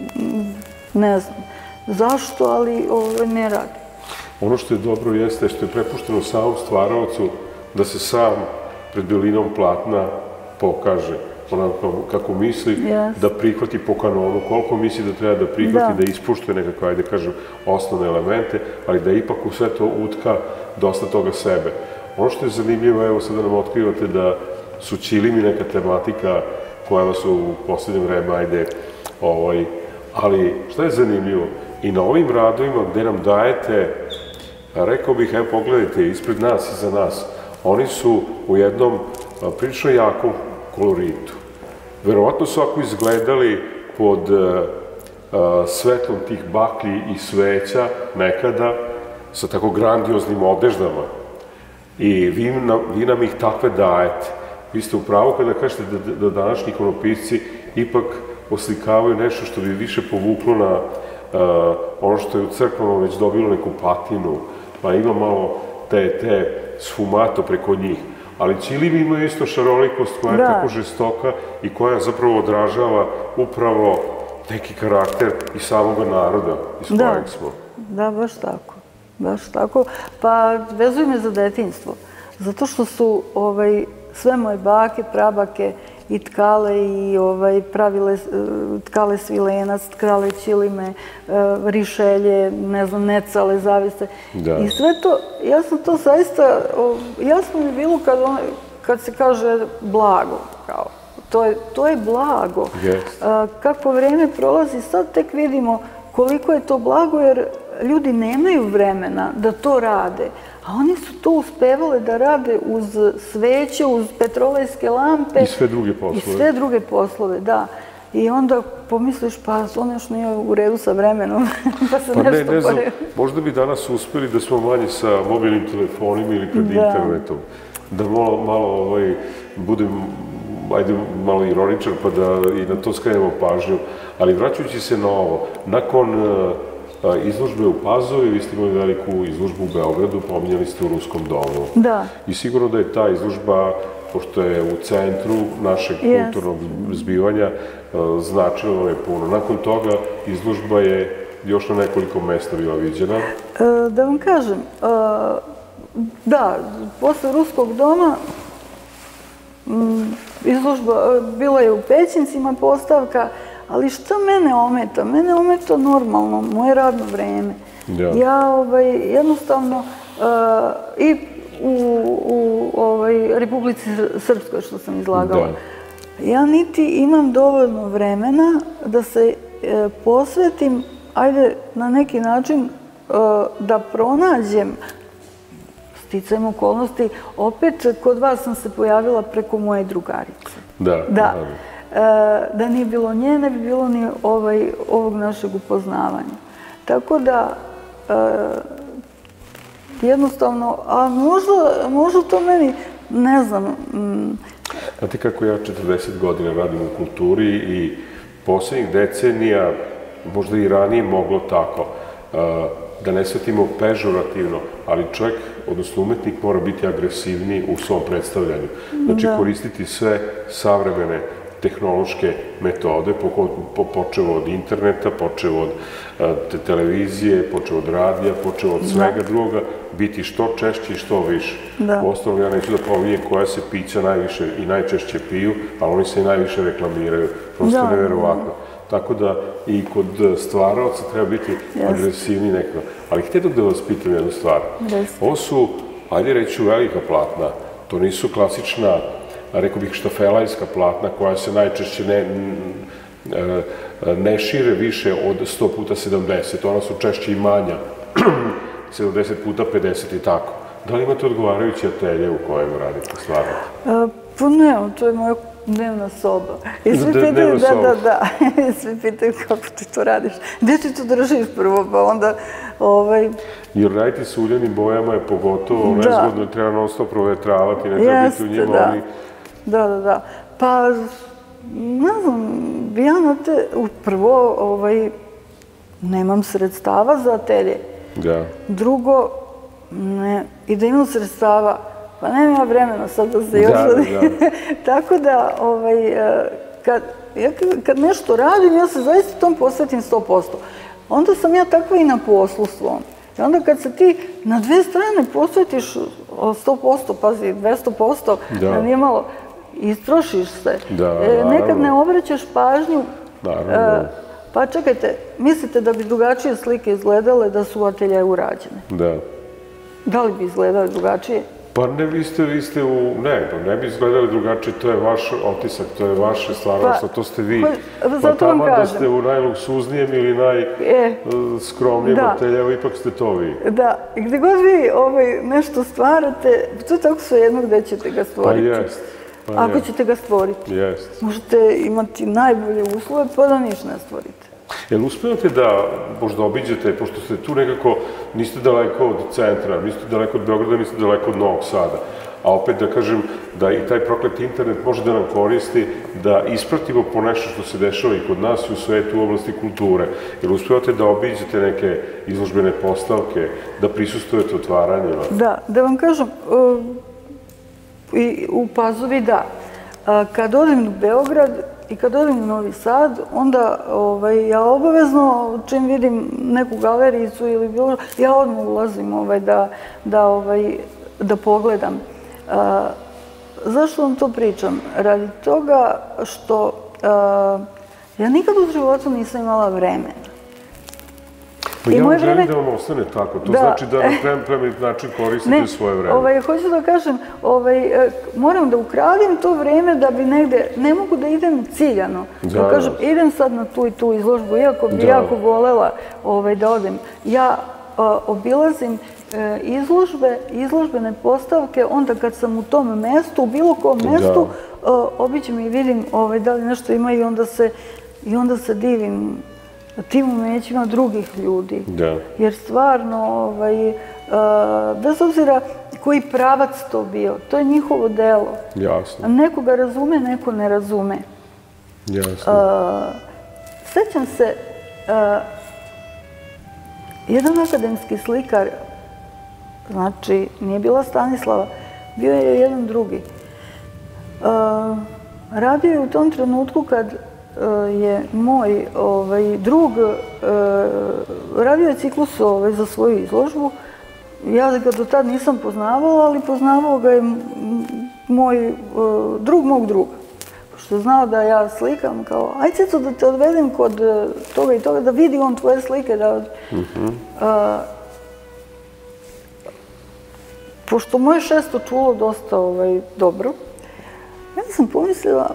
ne znam zašto, ali ne rade. Ono što je dobro jeste što je prepušteno samom stvaraocu da se sam pred belinom platna pokaže onako kako misli, da prihvati po kanonu, koliko misli da treba da prihvati, da ispuštuje nekakve, ajde kažem, osnovne elemente, ali da ipak u sve to utka dosta toga sebe. Ono što je zanimljivo, evo sada nam otkrivate da su ćilimi neka tematika koja vas u poslednjem vreme, ajde, ali šta je zanimljivo? I na ovim radovima gde nam dajete, rekao bih, evo pogledajte, ispred nas i za nas, oni su u jednom prilično jakom koloritu. Verovatno su ako izgledali pod svetlom tih baklji i sveća nekada sa tako grandioznim odeždama i vi nam ih takve dajete. Vi ste u pravu kada kažete da današnji ikonopisci ipak oslikavaju nešto što bi više povuklo na ono što je u crkvama već dobilo neku patinu, pa ima malo te sfumato preko njih. Ali ćilivi imaju isto šarolikost koja je tako žestoka i koja zapravo odražava upravo neki karakter i samoga naroda iz kojeg smo. Da, baš tako. Baš tako. Pa vezuju me za detinjstvo. Zato što su sve moje bake, prabake i tkale i pravile, tkale svilenac, tkale ćilime, rišelje, ne znam, necale, zavise. I sve to, ja sam to zaista, jasno mi bilo kad se kaže blago, kao, to je blago. Kako vreme prolazi, sad tek vidimo koliko je to blago, jer ljudi nemaju vremena da to rade, a oni su to uspevali da rade uz sveće, uz petrolejske lampe. I sve druge poslove. I sve druge poslove, da. I onda pomisliš, pa ono još nije u redu sa vremenom, pa se nešto ne znam, možda bi danas uspeli da smo manje sa mobilnim telefonima ili pred internetom. Da malo budem, ajde, malo ironičan, pa da i na to skrenemo pažnju. Ali vraćajući se na ovo, nakon izložbe u Pazovi, vi ste imali veliku izložbu u Beogradu, pominjali ste u Ruskom domu. Da. I sigurno da je ta izložba, pošto je u centru našeg kulturnog zbivanja, značila je puno. Nakon toga izložba je još na nekoliko mesta bila viđena. Da vam kažem, da, posle Ruskog doma izložba bila je u Pećincima postavka, ali šta mene ometa? Mene ometa normalno, moje radno vreme. Ja jednostavno i u Republici Srpskoj što sam izlagala, ja niti imam dovoljno vremena da se posvetim, ajde na neki način da pronađem sticajem okolnosti. Opet kod vas sam se pojavila preko moje drugarice. Da nije bilo nje, ne bi bilo ni ovog našeg upoznavanja. Tako da, jednostavno, a možda to meni, ne znam... Znate kako ja 40 godina radim u kulturi i poslednjih decenija, možda i ranije moglo tako, da ne shvatimo pežorativno, ali čovjek, odnosno umetnik, mora biti agresivniji u svom predstavljanju. Znači, koristiti sve savremene tehnološke metode, počevo od interneta, počevo od televizije, počevo od radija, počevo od svega drugoga, biti što češće i što više. U osnovu, ja neću da pominjem koja se pića najviše i najčešće piju, ali oni se i najviše reklamiraju. Prosto neverovatno. Tako da i kod stvaraoca treba biti agresivni nekako. Ali htjetim da vas pitam jednu stvar. Ovo su, ajde reću, velika platna. To nisu klasična, rekao bih, štafelajska platna koja se najčešće ne šire više od 100x70. Ona su češće i manja. 70x50 i tako. Da li imate odgovarajuće atelje u kojem radite, stvarate? Pa ne, to je moja dnevna soba. I svi pitaju, da. I svi pitaju kako ti to radiš. Gde ti to držiš prvo, pa onda... Jer raditi s uljanim bojama je pogotovo nezgodno, treba non stop provetravati, ne treba biti u njima oni... Da. Pa, ne znam, ja prvo, nemam sredstava za atelje. Da. Drugo, i da imam sredstava, pa nemam ja vremena sad da se još... Tako da, kad nešto radim, ja se zaista tom posvetim 100%. Onda sam ja takva i na poslu svom. I onda kad se ti na dve strane posvetiš 100%, pazi, 200%, da nije malo, istrošiš se. Nekad ne obraćaš pažnju. Pa čekajte, mislite da bi drugačije slike izgledale da su u ateljeju urađene? Da. Da li bi izgledali drugačije? Pa ne, vi ste ne bi izgledali drugačije, to je vaš otisak, to je vaše stvarnost, to ste vi. Pa tamo da ste u najluksuznijem ili najskromnijem ateljevu, ipak ste to vi. Da, i gde god vi nešto stvarate, to je tako svejedno gde ćete ga stvoriti. Pa jest. Ako ćete ga stvoriti. Jest. Možete imati najbolje uslove, pa da niš ne stvorite. Jel uspevate da možda obiđete, pošto ste tu nekako, niste daleko od centra, niste daleko od Beograda, niste daleko od Novog Sada, a opet da kažem da i taj prokleti internet može da nam koristi da ispratimo po nešto što se dešava i kod nas i u svetu u oblasti kulture. Jel uspevate da obiđete neke izložbene postavke, da prisustujete otvaranjima? Da vam kažem, u Pazovi da. Kad odem u Beograd i kad odem u Novi Sad, onda ja obavezno, čim vidim neku galerijicu ili bilo, ja odmah ulazim da pogledam. Zašto vam to pričam? Radi toga što ja nikad u životu nisam imala vremena. Pa ja vam želim da vam ostane tako. To znači da na plemenit način koristite svoje vreme. Hoću da kažem, moram da ukradim to vreme da bi negde, ne mogu da idem ciljano. Da kažem, idem sad na tu i tu izložbu, iako bi jako volela da odem. Ja obilazim izložbene postavke, onda kad sam u tom mestu, u bilo kom mestu, obiđem i vidim da li nešto ima i onda se divim tim umećima drugih ljudi. Jer stvarno, bez obzira koji pravac to bio, to je njihovo delo. Jasno. Neko ga razume, neko ne razume. Jasno. Sećam se, jedan akademski slikar, znači nije bila Stanislava, bio je jedan drugi. Radio je u tom trenutku kad je moj drug radio je ciklus za svoju izložbu. Ja ga do tad nisam poznavala, ali poznavao ga je moj drug mog druga. Pošto je znao da ja slikam, kao, aj Ceco da te odvedem kod toga i toga, da vidi on tvoje slike. Pošto moje šesto čulo dosta dobro, ja sam pomislila,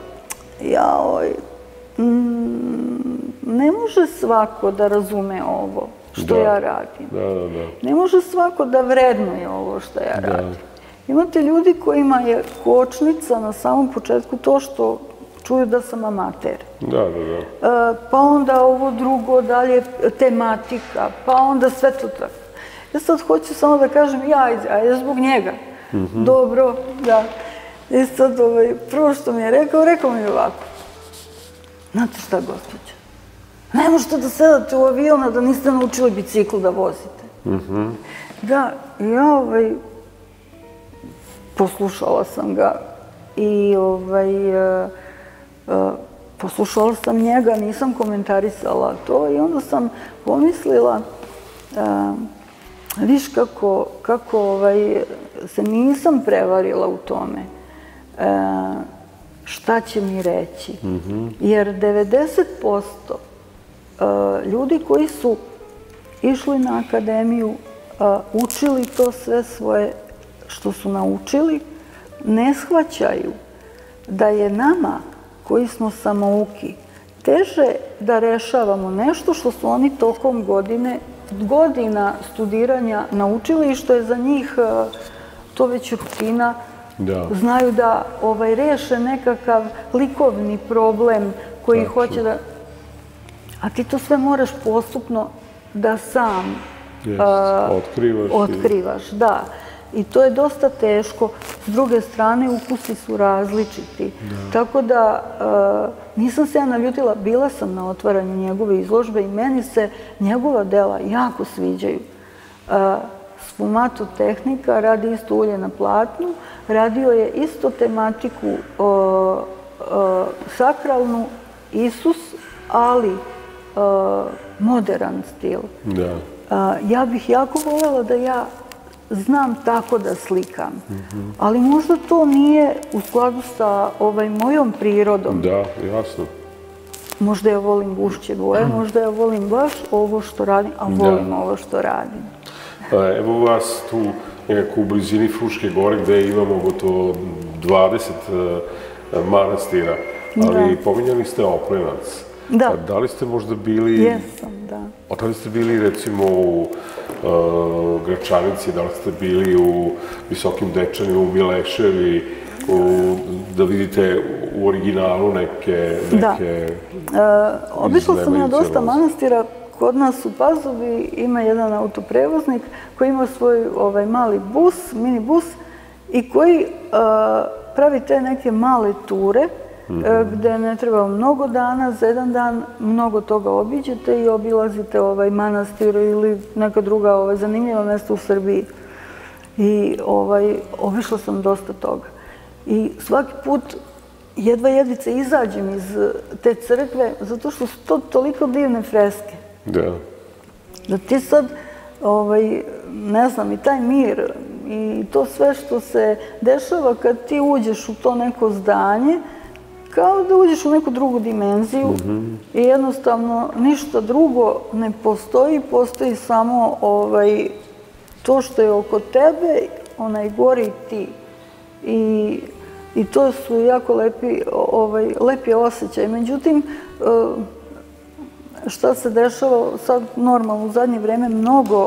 ne može svako da razume ovo što ja radim. Ne može svako da vrednuje ovo što ja radim. Imate ljudi kojima je kočnica na samom početku to što čuju da sam amater. Pa onda ovo drugo, dalje tematika, pa onda sve to tako. Ja sad hoću samo da kažem, ajde zbog njega. Dobro, da. I sad prvo što mi je rekao mi je ovako. Znate šta, gospođa? Ne možete da sedate u avion, a da niste naučili bicikl da vozite. Da, ja poslušala sam ga i poslušala sam njega, nisam komentarisala to i onda sam pomislila, viš kako se nisam prevarila u tome. Šta će mi reći? Jer 90% ljudi koji su išli na akademiju, učili to sve svoje što su naučili, ne shvaćaju da je nama, koji smo samouki, teže da rešavamo nešto što su oni tokom godine godina studiranja naučili, što je za njih to već rutina. Znaju da reše nekakav likovni problem koji hoće da... A ti to sve moraš postupno da sam otkrivaš. Da. I to je dosta teško. S druge strane, ukusi su različiti. Tako da nisam se ja naljutila. Bila sam na otvaranju njegove izložbe i meni se njegova dela jako sviđaju. Sfumato tehnika, radi isto ulje na platnu, radio je isto tematiku sakralnu, Isus, ali modern stil. Ja bih jako voljela da ja znam tako da slikam, ali možda to nije u skladu sa mojom prirodom. Da, jasno. Možda ja volim gušće boje, možda ja volim baš ovo što radim, a volim ovo što radim. Evo vas tu nekako u blizini Fruške gore gde imamo gotovo 20 manastira, ali pominjali ste Oplenac. Da. Da li ste možda bili... Jesam, da. Da li ste bili recimo u Gračanici, da li ste bili u Visokim Dečanima, u Mileševi, da vidite u originalu neke... Da. Obišla sam ja dosta manastira. Kod nas u Pazovi ima jedan autoprevoznik koji ima svoj mali bus, minibus, i koji pravi te neke male ture gde ne treba mnogo dana, za jedan dan mnogo toga obiđete i obilazite manastir ili neka druga zanimljiva mesta u Srbiji. I obišla sam dosta toga. I svaki put jedva jedvice izađem iz te crkve zato što su to toliko divne freske. Da ti sad, ne znam, i taj mir i to sve što se dešava kad ti uđeš u to neko zdanje, kao da uđeš u neku drugu dimenziju i jednostavno ništa drugo ne postoji, postoji samo to što je oko tebe, onaj gori ti. I to su jako lepi osjećaj. Međutim, šta se dešava sad normalno u zadnje vreme, mnogo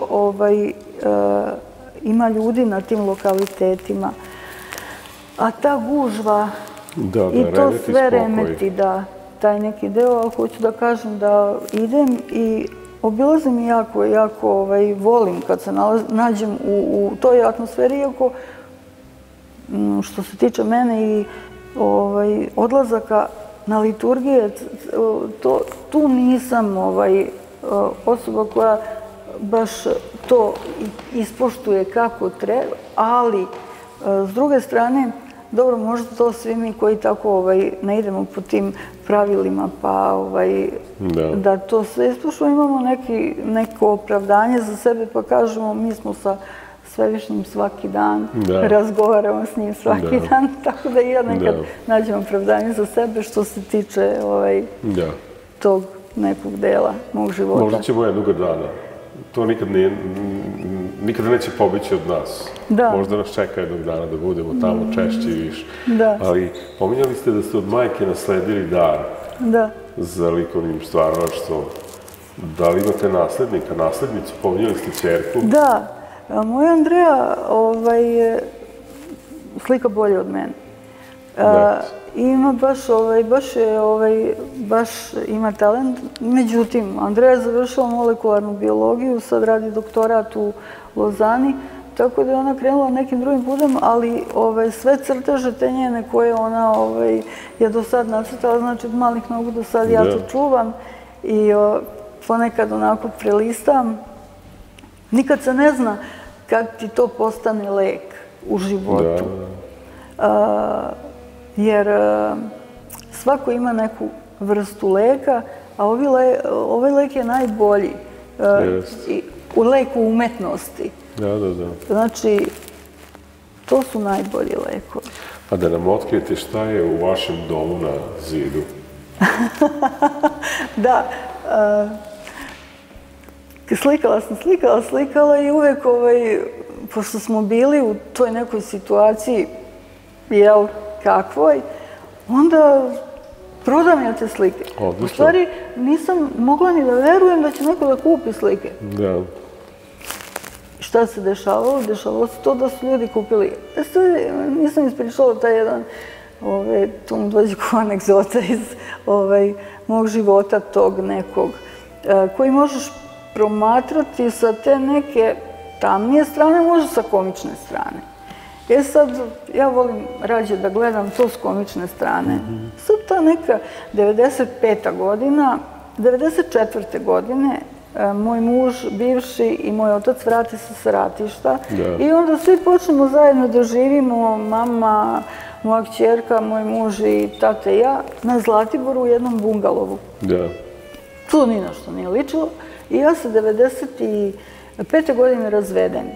ima ljudi na tim lokalitetima, a ta gužva i to sve remeti, da, taj neki deo, a hoću da kažem da idem i obilazim i jako volim kad se nađem u toj atmosferi, iako što se tiče mene i odlazaka na liturgije, tu nisam osoba koja baš to ispoštuje kako treba, ali s druge strane, dobro, možda to svi mi koji tako ne idemo po tim pravilima, pa da to sve ispoštujemo, imamo neko opravdanje za sebe, pa kažemo mi smo sa Svevišnjim svaki dan, razgovaramo s njim svaki dan, tako da i ja nekad nađem opravdanje za sebe što se tiče tog nekog dela mog života. Možda ćemo jednog dana. To nikada neće pobeći od nas. Možda nas čeka jednog dana da budemo tamo češće i više. Ali pominjali ste da ste od majke nasledili dar za likovnim stvaralaštvom. Da li imate naslednika, naslednicu? Pominjali ste ćerku? Da. Moja Andreja slika bolje od mene. Ima baš ima talent. Međutim, Andreja je završila molekularnu biologiju, sad radi doktorat u Lozani, tako da je ona krenula nekim drugim putem, ali sve crteže te njene koje ona je do sad nacrtala, znači od malih nogu do sad ja to čuvam i ponekad onako prelistam. Nikad se ne zna kad ti to postane lek u životu. Jer svako ima neku vrstu leka, a ovaj lek je najbolji. U leku umetnosti. Znači, to su najbolji lekovi. A da nam otkrijete šta je u vašem domu na zidu? Da. Slikala i uvek, pošto smo bili u toj nekoj situaciji, kakvoj, onda prodam ja te slike. Odlično. U stvari, nisam mogla ni da verujem da će neko da kupi slike. Da. Šta se dešavalo? Dešavalo se to da su ljudi kupili. Nisam ispričala taj jedan, tu mu dođe kao anegdota iz mog života tog nekog, koji možeš promatrati sa te neke tamnije strane, može sa komične strane. Sad, ja volim rađe da gledam to s komične strane. Sad ta neka 95. godina, 94. godine, moj muž, bivši i moj otac vrati se sa ratišta i onda svi počnemo zajedno da živimo, mama, moja kćerka, moj muž i tata i ja, na Zlatiboru u jednom bungalovu. Tu ni na što nije ličilo i ja se 95. godine razvedem.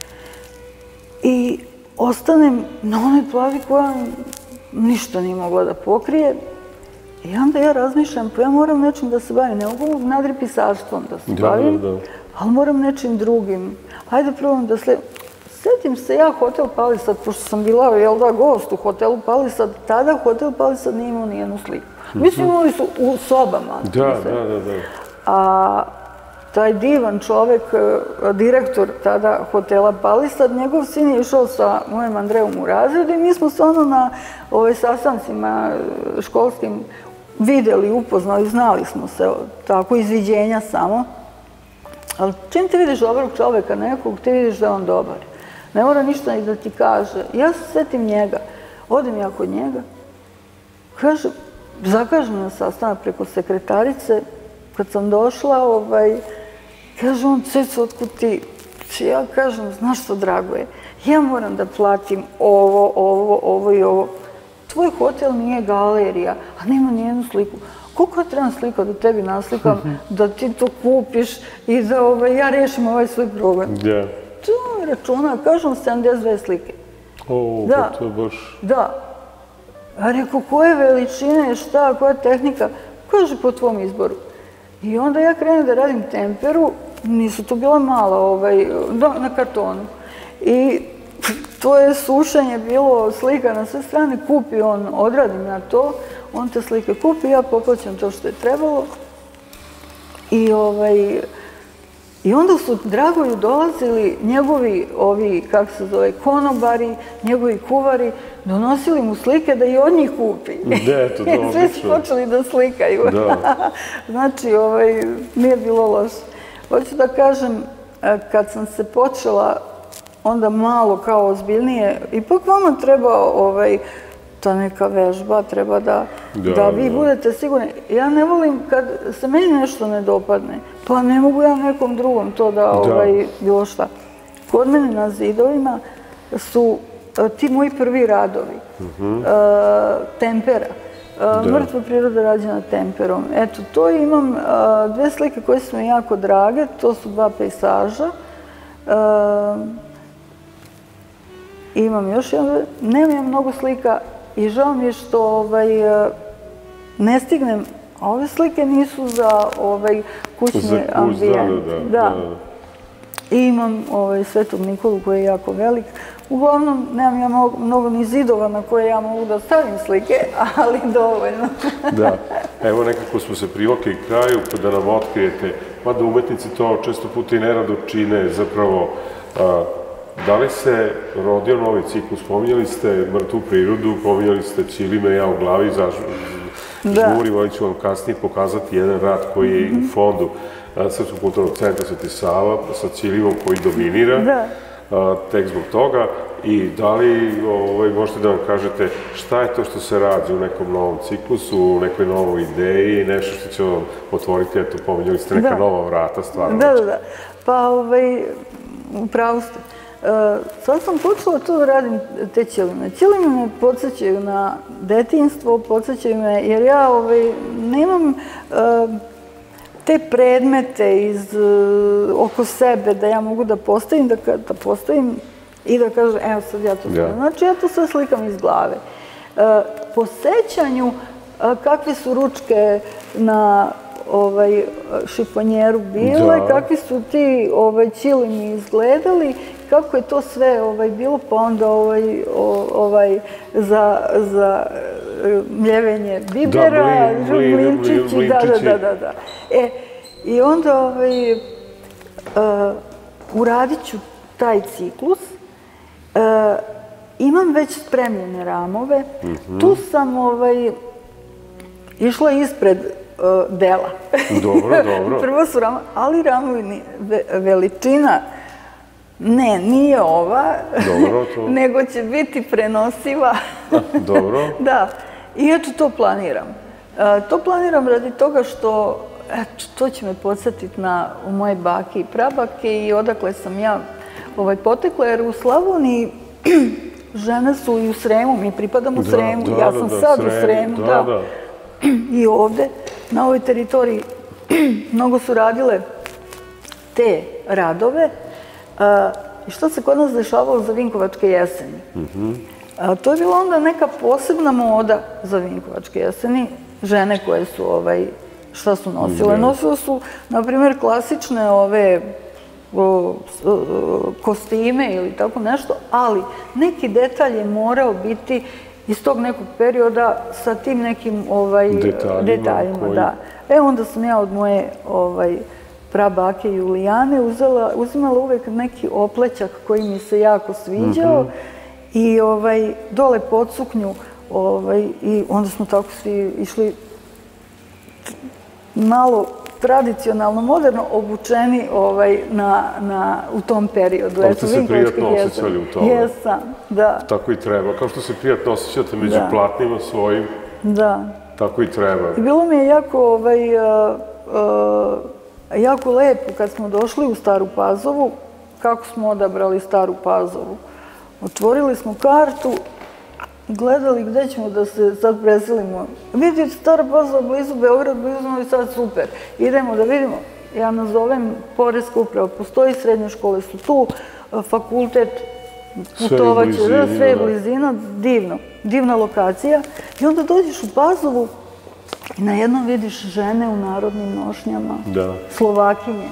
I ostanem na onoj plaži koja ništa nije mogla da pokrije. I onda ja razmišljam, pa ja moram nečim da se bavim, ne mogu nadripisaštvom da se bavim, ali moram nečim drugim. Hajde probam da setim se ja Hotel Palisad, pošto sam bila, gost u Hotelu Palisad, tada Hotel Palisad nije imao nijednu sliku. Mislim, imali su u sobama. Da. A taj divan čovek, direktor tada Hotela Palisad, njegov sin je išao sa mojim Andrejom u razredu i mi smo stvarno na sastancima školskim videli, upoznali, znali smo se, tako izviđenja samo. Ali čim ti vidiš dobrog čoveka nekog, ti vidiš da je on dobar. Ne mora ništa ni da ti kaže. Ja se setim njega, odem ja kod njega, zakažem na sastanak preko sekretarice, kad sam došla, kaže on, Ceco, otkud ti? Ja kažem, znaš što, Dragoje, ja moram da platim ovo i ovo. Tvoj hotel nije galerija, a nema nijednu sliku. Koliko ja trebam slika da tebi naslikam, da ti to kupiš i da ja rešim ovaj svoj problem? To računa, kažem, 72 slike. Pa to je baš... Da. A rekao, koje veličine, šta, koja tehnika? Kaže, po tvom izboru. I onda ja krenem da radim temperu, nisu to bila mala, na kartonu. I to je sušenje bilo slika na sve strane, kupi on, odradim ja to, on te slike kupi, ja poplaćam to što je trebalo. I onda su Dragoju dolazili njegovi, kako se zove, konobari, njegovi kuvari, donosili mu slike da i od njih kupi. Eto, to odlično. Sve su počeli da slikaju. Znači, nije bilo loše. Hoću da kažem, kad sam se počela onda malo kao ozbiljnije, ipak vama treba ta neka vežba, treba da vi budete sigurni. Ja ne volim kad se meni nešto ne dopadne, pa ne mogu ja nekom drugom to da bilo šta. Kod mene na zidovima su ti moji prvi radovi, tempera, mrtva priroda rađena temperom. Eto, to imam dve slike koje su mi jako drage, to su dva pejsaža. Imam još jedan, nemam mnogo slika i žao mi je što ne stignem, a ove slike nisu za kućni ambijent. I imam Svetog Nikolu koji je jako velik. Uglavnom, nemam ja mnogo ni zidova na koje ja mogu da stavim slike, ali dovoljno. Da, evo nekako smo se privokli kraju, pa da nam otkrijete, mada umetnici to često puta i nerado čine, zapravo, da li se rodio novi ciklus? Pominjali ste mrtvu prirodu, pominjali ste Ćilime, ja u glavi, žmurim, ali ću vam kasnije pokazati jedan rad koji je u fondu Srpskog kulturnog centra Sveti Sava sa Ćilimom koji dominira, tek zbog toga. I da li možete da nam kažete šta je to što se rađe u nekom novom ciklusu, u nekoj novoj ideji, nešto što će vam otvoriti, eto, pominjali ste neka nova vrata, stvarno. Da. Pa, upravo ste. Sad sam počela to da radim te ćilime. Ćilime me podsjećaju na detinjstvo, podsjećaju me, jer ja nemam te predmete oko sebe da ja mogu da postavim, da postavim i da kažem, evo sad ja to slikam. Znači, ja to sve slikam iz glave. Po sećanju kakve su ručke na šifonjeru bile, kakvi su ti ćilimi izgledali, kako je to sve bilo, pa onda za mljevenje bibera, mlinčići, da. I onda uradit ću taj ciklus. Imam već spremljene ramove. Tu sam išla ispred dela. Dobro. Prvo su ramove, ali ramovi veličina nije ova, nego će biti prenosiva. Dobro. Da, i eto to planiram. To planiram radi toga što, eto, to će me podsjetiti na moje bake i prabake i odakle sam ja potekla, jer u Slavoniji žene su i u Sremu, mi pripadamo Sremu, ja sam sad u Sremu, da. I ovde, na ovoj teritoriji, mnogo su radile te radove. I što se kod nas dešavalo za Vinkovačke jeseni? To je bila onda neka posebna moda za Vinkovačke jeseni. Žene koje su, šta su nosile? Nosile su, na primjer, klasične kostime ili tako nešto, ali neki detalj je morao biti iz tog nekog perioda sa tim nekim detaljima, da. Onda sam ja od moje prabake Julijane uzimala uvek neki oplećak koji mi se jako sviđao i dole pod suknju i onda smo tako svi išli malo tradicionalno, moderno obučeni u tom periodu. Ali ste se prijatno osjećali u tome. Jesam, da. Tako i treba. Kao što se prijatno osjećate među platnima svojim, tako i treba. I bilo mi je jako lepo kad smo došli u Staru Pazovu, kako smo odabrali Staru Pazovu. Otvorili smo kartu, gledali gde ćemo da se sad preselimo. Vidite, Stara Pazova, blizu Beograd, blizu Novi Sad, super. Idemo da vidimo. Ja nazovem poreska uprava. Postoji srednje škole, su tu, fakultet, putovaće, sve je blizina, divno. Divna lokacija. I onda dođeš u Pazovu i na jednom vidiš žene u narodnim nošnjama, Slovakinje.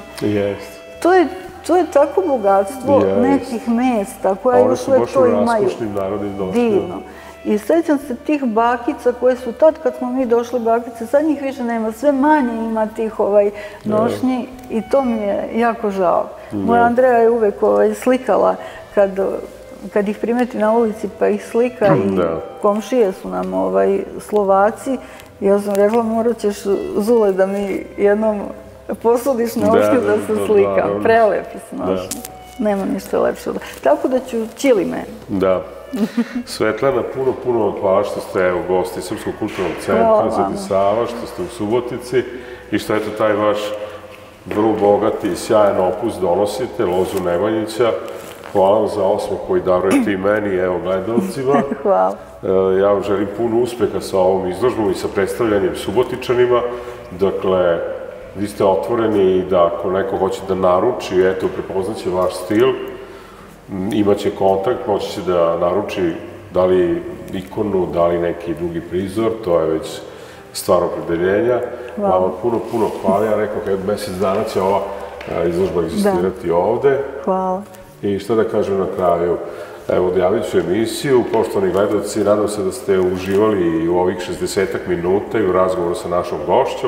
To je tako bogatstvo nekih mesta koja još uvek to imaju. One su baš u raskošnim narodnim nošnjama. Divno. I sećam se tih bakica koje su tad, kad smo mi došli bakice, sad njih više nema, sve manje ima tih nošnji i to mi je jako žao. Moja Andreja je uvek slikala kad ih primeti na ulici pa ih slika i komšije su nam Slovaci. I ja sam rekla, morat ćeš, Zule, da mi jednom posudiš nošnju da se slikam. Prelepi su nošnje. Nema ništa lepše. Tako da ću čili me. Da. Svetlana, puno hvala što ste gosti Srpskog kulturnog centra Sveti Sava, što ste u Subotici i što eto taj vaš vrlo bogati i sjajan opus donosite, Lozu Nemanjića. Hvala vam za osmeh koji darujete i meni, evo, gledalcima. Hvala. Ja vam želim puno uspeha sa ovom izložbom i sa predstavljanjem Subotičanima. Dakle, vi ste otvoreni i da ako neko hoće da naruči, eto, prepoznaće vaš stil, imaće kontakt, moći će da naruči da li ikonu, da li neki drugi prizor, to je već stvar opredeljenja. Vama puno hvala. Ja rekao, od mesec dana će ova izložba egzistirati ovde. Hvala. I što da kažem na kraju? Evo, odjavit ću emisiju. Poštovani gledalci, nadam se da ste uživali u ovih 60 minuta i u razgovoru sa našom gošćom.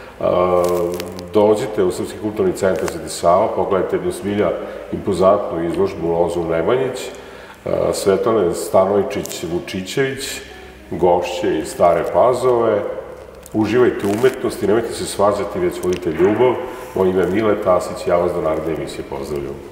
Dođite u Srpski kulturni centar Sveti Sava, pogledajte jednu smilja impozantnu izložbu Lozu Nemanjić, Svetlane Stanojčić-Vučićević, gošće iz Stare Pazove. Uživajte umetnost i nemojte se svađati, već vodite ljubav. Moje ime je Mile Tasić, ja vas do naredne emisije pozdravljam.